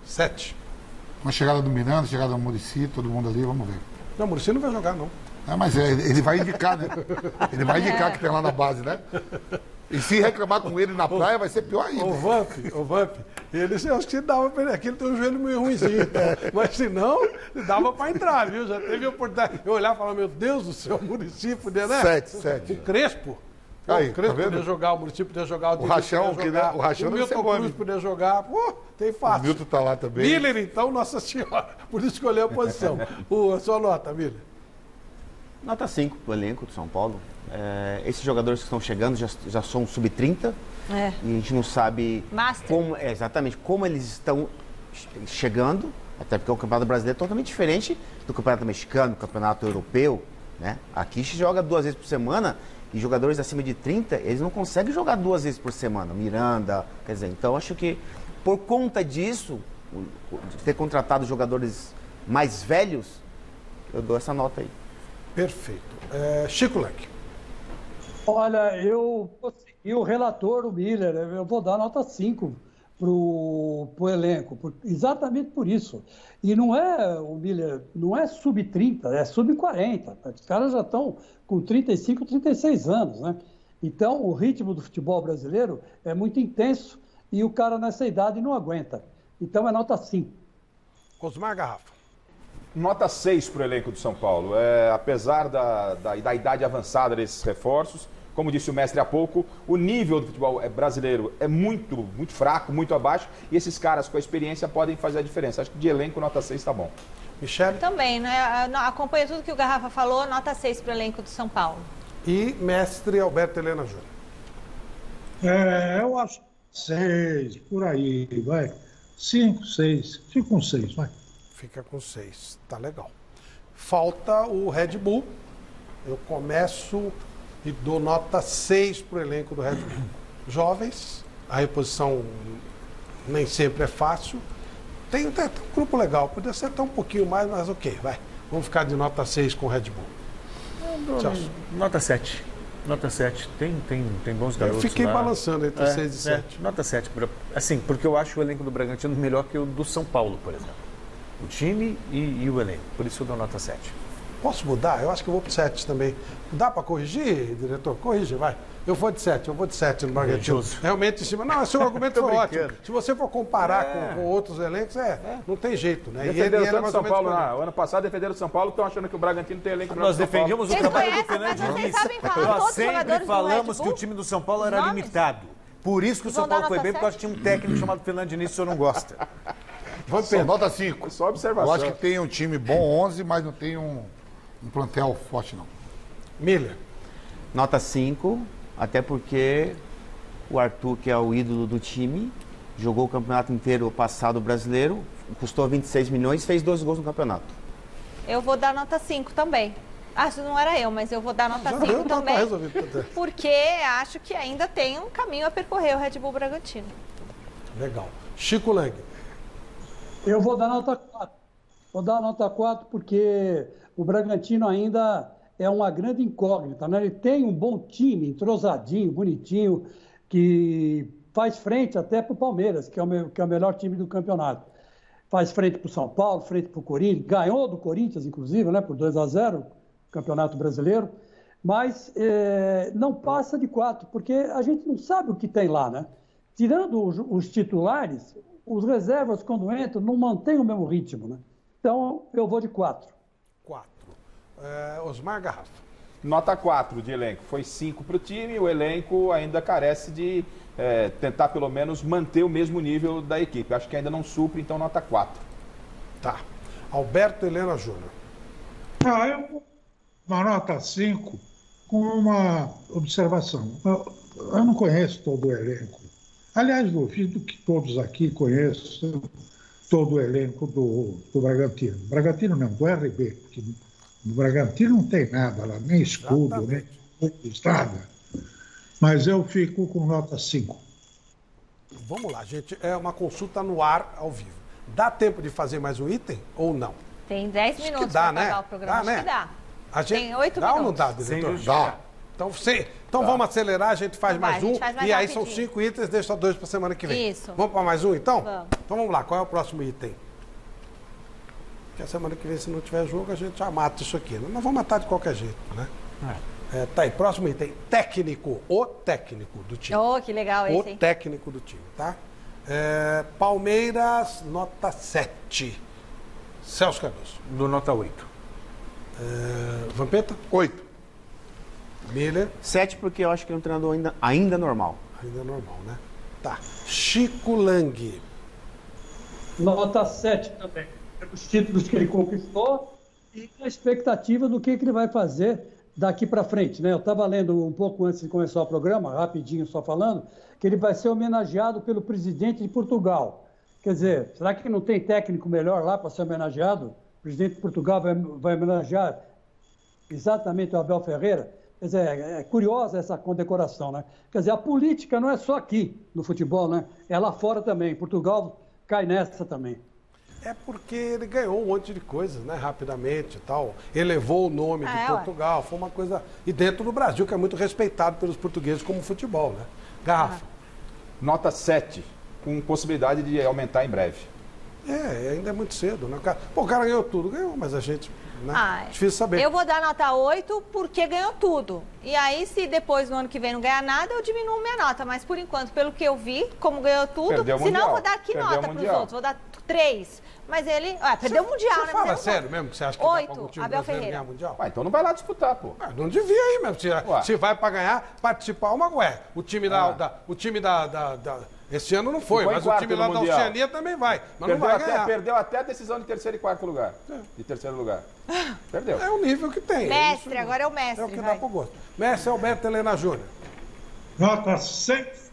Speaker 1: Sete.
Speaker 5: Uma chegada do Miranda, chegada do Muricy, todo mundo ali, vamos ver.
Speaker 1: Não, o Muricy não vai jogar, não.
Speaker 5: É, mas é, ele vai indicar, né? Ele vai indicar que tem lá na base, né? E se reclamar com ele na praia, vai ser pior ainda.
Speaker 1: O Vamp, o Vamp, ele, eu acho que dava pra ele. Aqui ele tem um joelho meio ruimzinho. Então, mas se não, dava pra entrar, viu? Já teve a oportunidade. Eu olhava e falava, meu Deus do céu, o Muricy podia, né?
Speaker 5: Sete, sete.
Speaker 1: O Crespo.
Speaker 5: Aí,
Speaker 1: o Crespo
Speaker 5: tá vendo?
Speaker 1: podia jogar, o Muricy podia jogar. O,
Speaker 5: O Rachão,
Speaker 1: podia
Speaker 5: que,
Speaker 1: jogar,
Speaker 5: né? O Rachão
Speaker 1: o
Speaker 5: deve ser
Speaker 1: Milton
Speaker 5: bom,
Speaker 1: Cruz
Speaker 5: amigo.
Speaker 1: podia jogar. Pô, tem fácil.
Speaker 5: O Milton tá lá também.
Speaker 1: Miller, então, Nossa Senhora. Por isso escolheu a posição. O, a sua nota, Miller.
Speaker 6: Nota cinco para o elenco do São Paulo. É, esses jogadores que estão chegando já, já são sub trinta
Speaker 4: É.
Speaker 6: e a gente não sabe
Speaker 4: Master.
Speaker 6: como, é, exatamente como eles estão chegando, até porque o Campeonato Brasileiro é totalmente diferente do Campeonato Mexicano, do Campeonato Europeu. Né? Aqui se joga duas vezes por semana e jogadores acima de trinta, eles não conseguem jogar duas vezes por semana. Miranda, quer dizer, então acho que por conta disso, de ter contratado jogadores mais velhos, eu dou essa nota aí.
Speaker 1: Perfeito. É, Chico Leque.
Speaker 7: Olha, eu consegui o relator, o Miller, eu vou dar nota cinco para o elenco, por, exatamente por isso. E não é, o Miller, não é sub trinta, é sub quarenta. Os caras já estão com trinta e cinco, trinta e seis anos, né? Então, o ritmo do futebol brasileiro é muito intenso e o cara nessa idade não aguenta. Então, é nota cinco.
Speaker 1: Osmar Garrafa.
Speaker 2: Nota seis para o elenco do São Paulo. É, apesar da, da, da idade avançada desses reforços, como disse o mestre há pouco, o nível do futebol brasileiro é muito, muito fraco, muito abaixo, e esses caras com a experiência podem fazer a diferença. Acho que de elenco, nota seis está bom.
Speaker 1: Michele.
Speaker 4: Também, né? Acompanha tudo que o Garrafa falou, nota seis para o elenco do São Paulo.
Speaker 1: E mestre Alberto Helena Júnior.
Speaker 8: É, eu acho seis, por aí, vai. Cinco, seis. Fica com seis, vai.
Speaker 1: Fica com seis. Tá legal. Falta o Red Bull. Eu começo e dou nota seis para o elenco do Red Bull. Jovens, a reposição nem sempre é fácil. Tem até um grupo legal, podia ser até um pouquinho mais, mas ok, vai. Vamos ficar de nota seis com o Red Bull.
Speaker 3: Celso. Nota sete. Nota sete. Tem, tem, tem bons garotos.
Speaker 1: Eu fiquei
Speaker 3: lá.
Speaker 1: balançando entre
Speaker 3: É,
Speaker 1: seis e
Speaker 3: é,
Speaker 1: sete.
Speaker 3: Nota sete. Assim, porque eu acho o elenco do Bragantino melhor que o do São Paulo, por exemplo. O time e, e o elenco. Por isso eu dou nota sete.
Speaker 1: Posso mudar? Eu acho que eu vou para sete também. Dá para corrigir, diretor? Corrige, vai. Eu vou de sete, eu vou de sete no Bragantino. Realmente em cima. Não, seu argumento foi ótimo. Se você for comparar
Speaker 2: É.
Speaker 1: com, com outros elencos, é, é, não tem jeito, né?
Speaker 2: Defenderam
Speaker 1: ele- ele é
Speaker 2: tanto
Speaker 1: mais
Speaker 2: São
Speaker 1: ou menos
Speaker 2: Paulo,
Speaker 1: por aí.
Speaker 2: na, o ano passado defenderam o São Paulo, estão achando que o Bragantino tem elenco melhor
Speaker 3: Nós
Speaker 2: que o São Paulo.
Speaker 3: defendemos o
Speaker 4: Vocês
Speaker 3: trabalho do
Speaker 4: conhecem, mas
Speaker 3: Fernando
Speaker 4: vocês
Speaker 3: Diniz.
Speaker 4: sabem falar
Speaker 3: Nós
Speaker 4: todos os
Speaker 3: sempre
Speaker 4: jogadores do
Speaker 3: falamos
Speaker 4: Red
Speaker 3: que
Speaker 4: Bull?
Speaker 3: o time do São Paulo era
Speaker 4: Os nomes?
Speaker 3: limitado. Por isso que o
Speaker 4: Vão
Speaker 3: São
Speaker 4: dar
Speaker 3: Paulo foi
Speaker 4: nota
Speaker 3: bem, porque nós
Speaker 4: sete?
Speaker 3: tínhamos um técnico chamado Fernando Diniz, que o senhor não gosta.
Speaker 5: Só nota cinco.
Speaker 2: Só observação.
Speaker 5: Eu acho que tem um time bom, onze, mas não tem um, um plantel forte, não.
Speaker 1: Miller.
Speaker 6: Nota cinco, até porque o Arthur, que é o ídolo do time, jogou o campeonato inteiro passado brasileiro, custou vinte e seis milhões, fez dois gols no campeonato.
Speaker 4: Eu vou dar nota cinco também. Acho que não era eu, mas eu vou dar nota
Speaker 1: Já
Speaker 4: cinco
Speaker 1: deu, tá- tá
Speaker 4: também.
Speaker 1: resolvido.
Speaker 4: Porque acho que ainda tem um caminho a percorrer o Red Bull Bragantino.
Speaker 1: Legal. Chico Lang.
Speaker 7: Eu vou dar nota quatro. Vou dar nota quatro porque o Bragantino ainda é uma grande incógnita, né? Ele tem um bom time, entrosadinho, bonitinho, que faz frente até para o Palmeiras, que é o, me- que é o melhor time do campeonato. Faz frente para o São Paulo, frente para o Corinthians, ganhou do Corinthians, inclusive, né? Por dois a zero, Campeonato Brasileiro, mas eh, não passa de quatro, porque a gente não sabe o que tem lá, né? Tirando os, os titulares, os reservas, quando entram, não mantêm o mesmo ritmo, né? Então, eu vou de quatro.
Speaker 1: quatro. É, Osmar Garrafa.
Speaker 2: Nota quatro de elenco. Foi cinco para o time, o elenco ainda carece de é, tentar pelo menos manter o mesmo nível da equipe. Acho que ainda não supre, então nota quatro.
Speaker 1: Tá. Alberto Helena Júnior.
Speaker 8: Ah, eu vou uma nota cinco com uma observação. Eu, eu não conheço todo o elenco. Aliás, duvido que todos aqui conheçam todo o elenco do, do Bragantino. Bragantino não, do R B, porque no Bragantino não tem nada lá, nem escudo, nem nada. Mas eu fico com nota cinco.
Speaker 1: Vamos lá, gente. É uma consulta no ar, ao vivo. Dá tempo de fazer mais um item ou não?
Speaker 4: Tem dez minutos
Speaker 1: dá,
Speaker 4: para
Speaker 1: né?
Speaker 4: pagar o programa.
Speaker 1: Dá,
Speaker 4: Acho
Speaker 1: né?
Speaker 4: que dá.
Speaker 1: A gente...
Speaker 4: Tem oito
Speaker 1: dá
Speaker 4: minutos.
Speaker 1: ou não dá, diretor?
Speaker 5: Dá.
Speaker 1: Então, sem... Então
Speaker 2: Tá.
Speaker 1: vamos acelerar, a gente faz
Speaker 4: Então vai,
Speaker 1: mais
Speaker 4: a
Speaker 1: um.
Speaker 4: gente faz mais
Speaker 1: E aí são
Speaker 4: rapidinho.
Speaker 1: cinco itens, deixa dois para semana que vem.
Speaker 4: Isso.
Speaker 1: Vamos para mais um, então?
Speaker 4: Vamos.
Speaker 1: Então vamos lá, qual é o próximo item? Porque a semana que vem, se não tiver jogo, a gente já mata isso aqui. Nós vamos matar de qualquer jeito, né? É, tá aí, próximo item. Técnico. O técnico do time.
Speaker 4: Oh, que legal
Speaker 1: O
Speaker 4: esse, hein?
Speaker 1: técnico do time, tá? É, Palmeiras, nota sete. Celso Cardoso.
Speaker 3: Do nota oito.
Speaker 1: É, Vampeta?
Speaker 5: Oito.
Speaker 1: Miller?
Speaker 6: Sete, porque eu acho que é um treinador ainda, ainda normal.
Speaker 1: Ainda é normal, né? Tá. Chico Lang.
Speaker 7: Nota sete também. Os títulos que ele conquistou e a expectativa do que, que ele vai fazer daqui para frente, né? Eu estava lendo um pouco antes de começar o programa, rapidinho só falando, que ele vai ser homenageado pelo presidente de Portugal. Quer dizer, será que não tem técnico melhor lá para ser homenageado? O presidente de Portugal vai, vai homenagear exatamente o Abel Ferreira? Quer dizer, é curiosa essa condecoração, né? Quer dizer, a política não é só aqui no futebol, né? É lá fora também. Portugal cai nessa também.
Speaker 1: É porque ele ganhou um monte de coisas, né? Rapidamente e tal. Elevou o nome
Speaker 4: É,
Speaker 1: de
Speaker 4: ué.
Speaker 1: Portugal. Foi uma coisa. E dentro do Brasil, que é muito respeitado pelos portugueses como futebol, né? Garrafa.
Speaker 2: Nota sete, com possibilidade de aumentar em breve.
Speaker 1: É, ainda é muito cedo, né? O cara- Pô, o cara ganhou tudo, ganhou, mas a gente. Né?
Speaker 4: Ah,
Speaker 1: Difícil saber.
Speaker 4: Eu vou dar nota oito porque ganhou tudo. E aí, se depois no ano que vem não ganhar nada, eu diminuo minha nota. Mas por enquanto, pelo que eu vi, como ganhou tudo,
Speaker 2: Perdeu o
Speaker 4: senão
Speaker 2: Mundial.
Speaker 4: eu vou dar que
Speaker 2: Perdeu o
Speaker 4: nota para os
Speaker 2: Mundial.
Speaker 4: outros? Vou dar três. Mas ele. Ah, perdeu o Mundial,
Speaker 1: Você
Speaker 4: né?
Speaker 1: fala
Speaker 4: Mas eu não
Speaker 1: sério
Speaker 4: vou.
Speaker 1: mesmo que você acha que dá pra
Speaker 4: Oito,
Speaker 1: algum time
Speaker 4: Abel
Speaker 1: brasileiro
Speaker 4: Ferreira.
Speaker 1: ganhar mundial?
Speaker 2: Ah, então não vai lá disputar, pô.
Speaker 1: Ah, não devia aí mesmo. Se,
Speaker 2: Ué.
Speaker 1: se vai pra ganhar, participar uma ué. O time da.
Speaker 2: Ah.
Speaker 1: da- o time da, da- da- Esse ano não foi,
Speaker 2: Ficou em
Speaker 1: mas o
Speaker 2: quarto
Speaker 1: time
Speaker 2: no
Speaker 1: lá da
Speaker 2: Mundial.
Speaker 1: Oceania também vai. Mas
Speaker 2: Perdeu
Speaker 1: não vai
Speaker 2: até,
Speaker 1: ganhar.
Speaker 2: perdeu até a decisão de terceiro e quarto lugar. De terceiro lugar. Perdeu.
Speaker 1: É o nível que tem.
Speaker 4: Mestre,
Speaker 1: Isso
Speaker 4: agora é o mestre,
Speaker 1: É o que
Speaker 4: vai.
Speaker 1: dá pro gosto. Mestre Alberto Helena Júnior.
Speaker 8: Nota seis,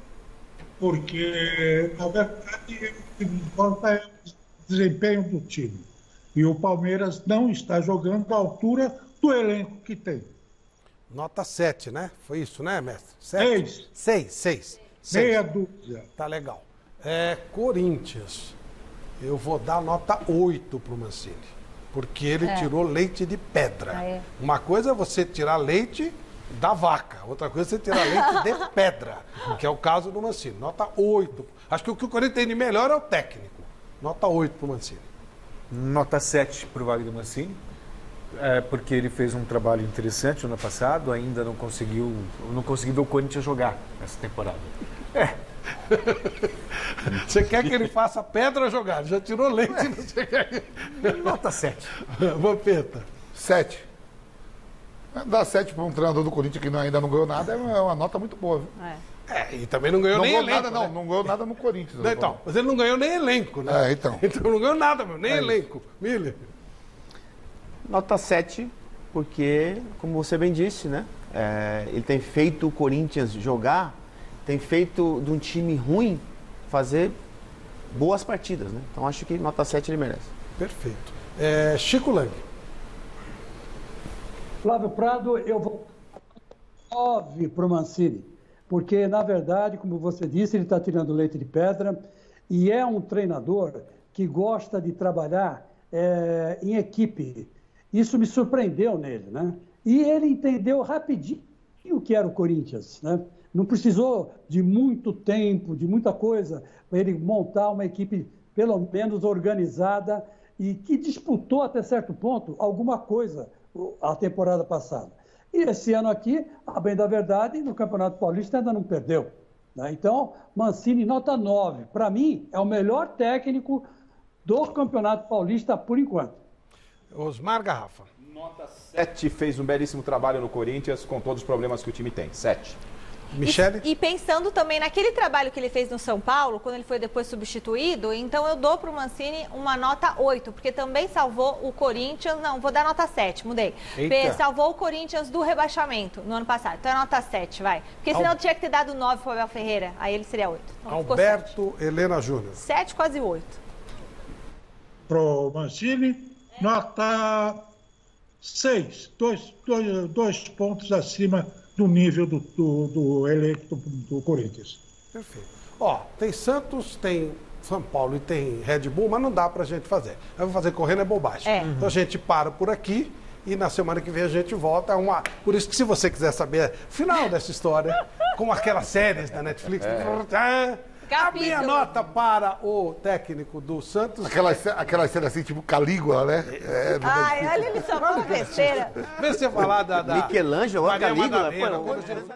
Speaker 8: porque, na verdade, o que importa é o desempenho do time. E o Palmeiras não está jogando à altura do elenco que tem.
Speaker 1: Nota sete, né? Foi isso, né, mestre?
Speaker 8: Seis.
Speaker 1: Seis, seis. Seis.
Speaker 8: Meia dúzia.
Speaker 1: Tá legal. É, Corinthians. Eu vou dar nota oito pro Mancini. Porque ele
Speaker 4: É.
Speaker 1: tirou leite de pedra.
Speaker 4: Ah, é.
Speaker 1: Uma coisa é você tirar leite da vaca. Outra coisa é você tirar leite de pedra. Que é o caso do Mancini. Nota oito. Acho que o que o Corinthians tem de melhor é o técnico. Nota oito pro Mancini.
Speaker 3: Nota sete para o Wagner Mancini, é, porque ele fez um trabalho interessante no ano passado, ainda não conseguiu, não conseguiu ver o Corinthians jogar essa temporada.
Speaker 1: Você quer que ele faça pedra jogar? Já tirou leite, não sei o que.
Speaker 3: Nota sete.
Speaker 1: Vampeta.
Speaker 5: Sete. Dar sete para um treinador do Corinthians que não- ainda não ganhou nada é uma nota muito boa. Viu?
Speaker 4: É.
Speaker 1: É, e também não ganhou
Speaker 5: Não
Speaker 1: nem
Speaker 5: ganhou
Speaker 1: elenco.
Speaker 5: nada, não.
Speaker 1: né?
Speaker 5: Não ganhou nada no Corinthians.
Speaker 1: Não, então, mas ele não ganhou nem elenco, né?
Speaker 5: É, então.
Speaker 1: Então não ganhou nada, meu, nem
Speaker 5: É
Speaker 1: elenco. Miller.
Speaker 6: Nota sete, porque, como você bem disse, né? é, ele tem feito o Corinthians jogar, tem feito de um time ruim fazer boas partidas, né? Então acho que nota sete ele merece.
Speaker 1: Perfeito. É, Chico Lang.
Speaker 7: Flávio Prado, eu vou nove para o Mancini, porque, na verdade, como você disse, ele está tirando leite de pedra e é um treinador que gosta de trabalhar é, em equipe. Isso me surpreendeu nele, né? E ele entendeu rapidinho o que era o Corinthians, né? Não precisou de muito tempo, de muita coisa, para ele montar uma equipe, pelo menos, organizada e que disputou, até certo ponto, alguma coisa a temporada passada. E esse ano aqui, a bem da verdade, no Campeonato Paulista ainda não perdeu, né? Então, Mancini, nota nove. Para mim, é o melhor técnico do Campeonato Paulista por enquanto.
Speaker 1: Osmar Garrafa.
Speaker 2: Nota sete, fez um belíssimo trabalho no Corinthians com todos os problemas que o time tem. sete.
Speaker 1: Michele.
Speaker 4: E, e pensando também naquele trabalho que ele fez no São Paulo, quando ele foi depois substituído, então eu dou para o Mancini uma nota oito, porque também salvou o Corinthians, não, vou dar nota sete, mudei.
Speaker 1: Eita.
Speaker 4: Pe- Salvou o Corinthians do rebaixamento no ano passado, então é nota sete, vai. Porque senão
Speaker 1: Al-
Speaker 4: tinha que ter dado nove para o Abel Ferreira, aí ele seria oito. Então ficou sete.
Speaker 1: Alberto Helena Júnior.
Speaker 4: sete, quase oito.
Speaker 8: Pro Mancini, nota seis. Dois, dois, dois pontos acima do nível do, do, do elenco do, do Corinthians.
Speaker 1: Perfeito. Ó, tem Santos, tem São Paulo e tem Red Bull, mas não dá pra gente fazer. Eu vou fazer correndo é bobagem.
Speaker 4: É.
Speaker 1: Então a gente para por aqui E na semana que vem a gente volta. Uma... Por isso que se você quiser saber o final dessa história, como aquelas séries da Netflix, é. a minha nota para o técnico do Santos.
Speaker 5: Aquela, aquela cena assim, tipo Calígula, né? É,
Speaker 4: Ai, olha, ele só falou besteira.
Speaker 1: Vê você falar da... da
Speaker 6: Michelangelo,
Speaker 1: Maria
Speaker 6: Calígula,
Speaker 1: Madalena,
Speaker 6: pô,
Speaker 1: quando-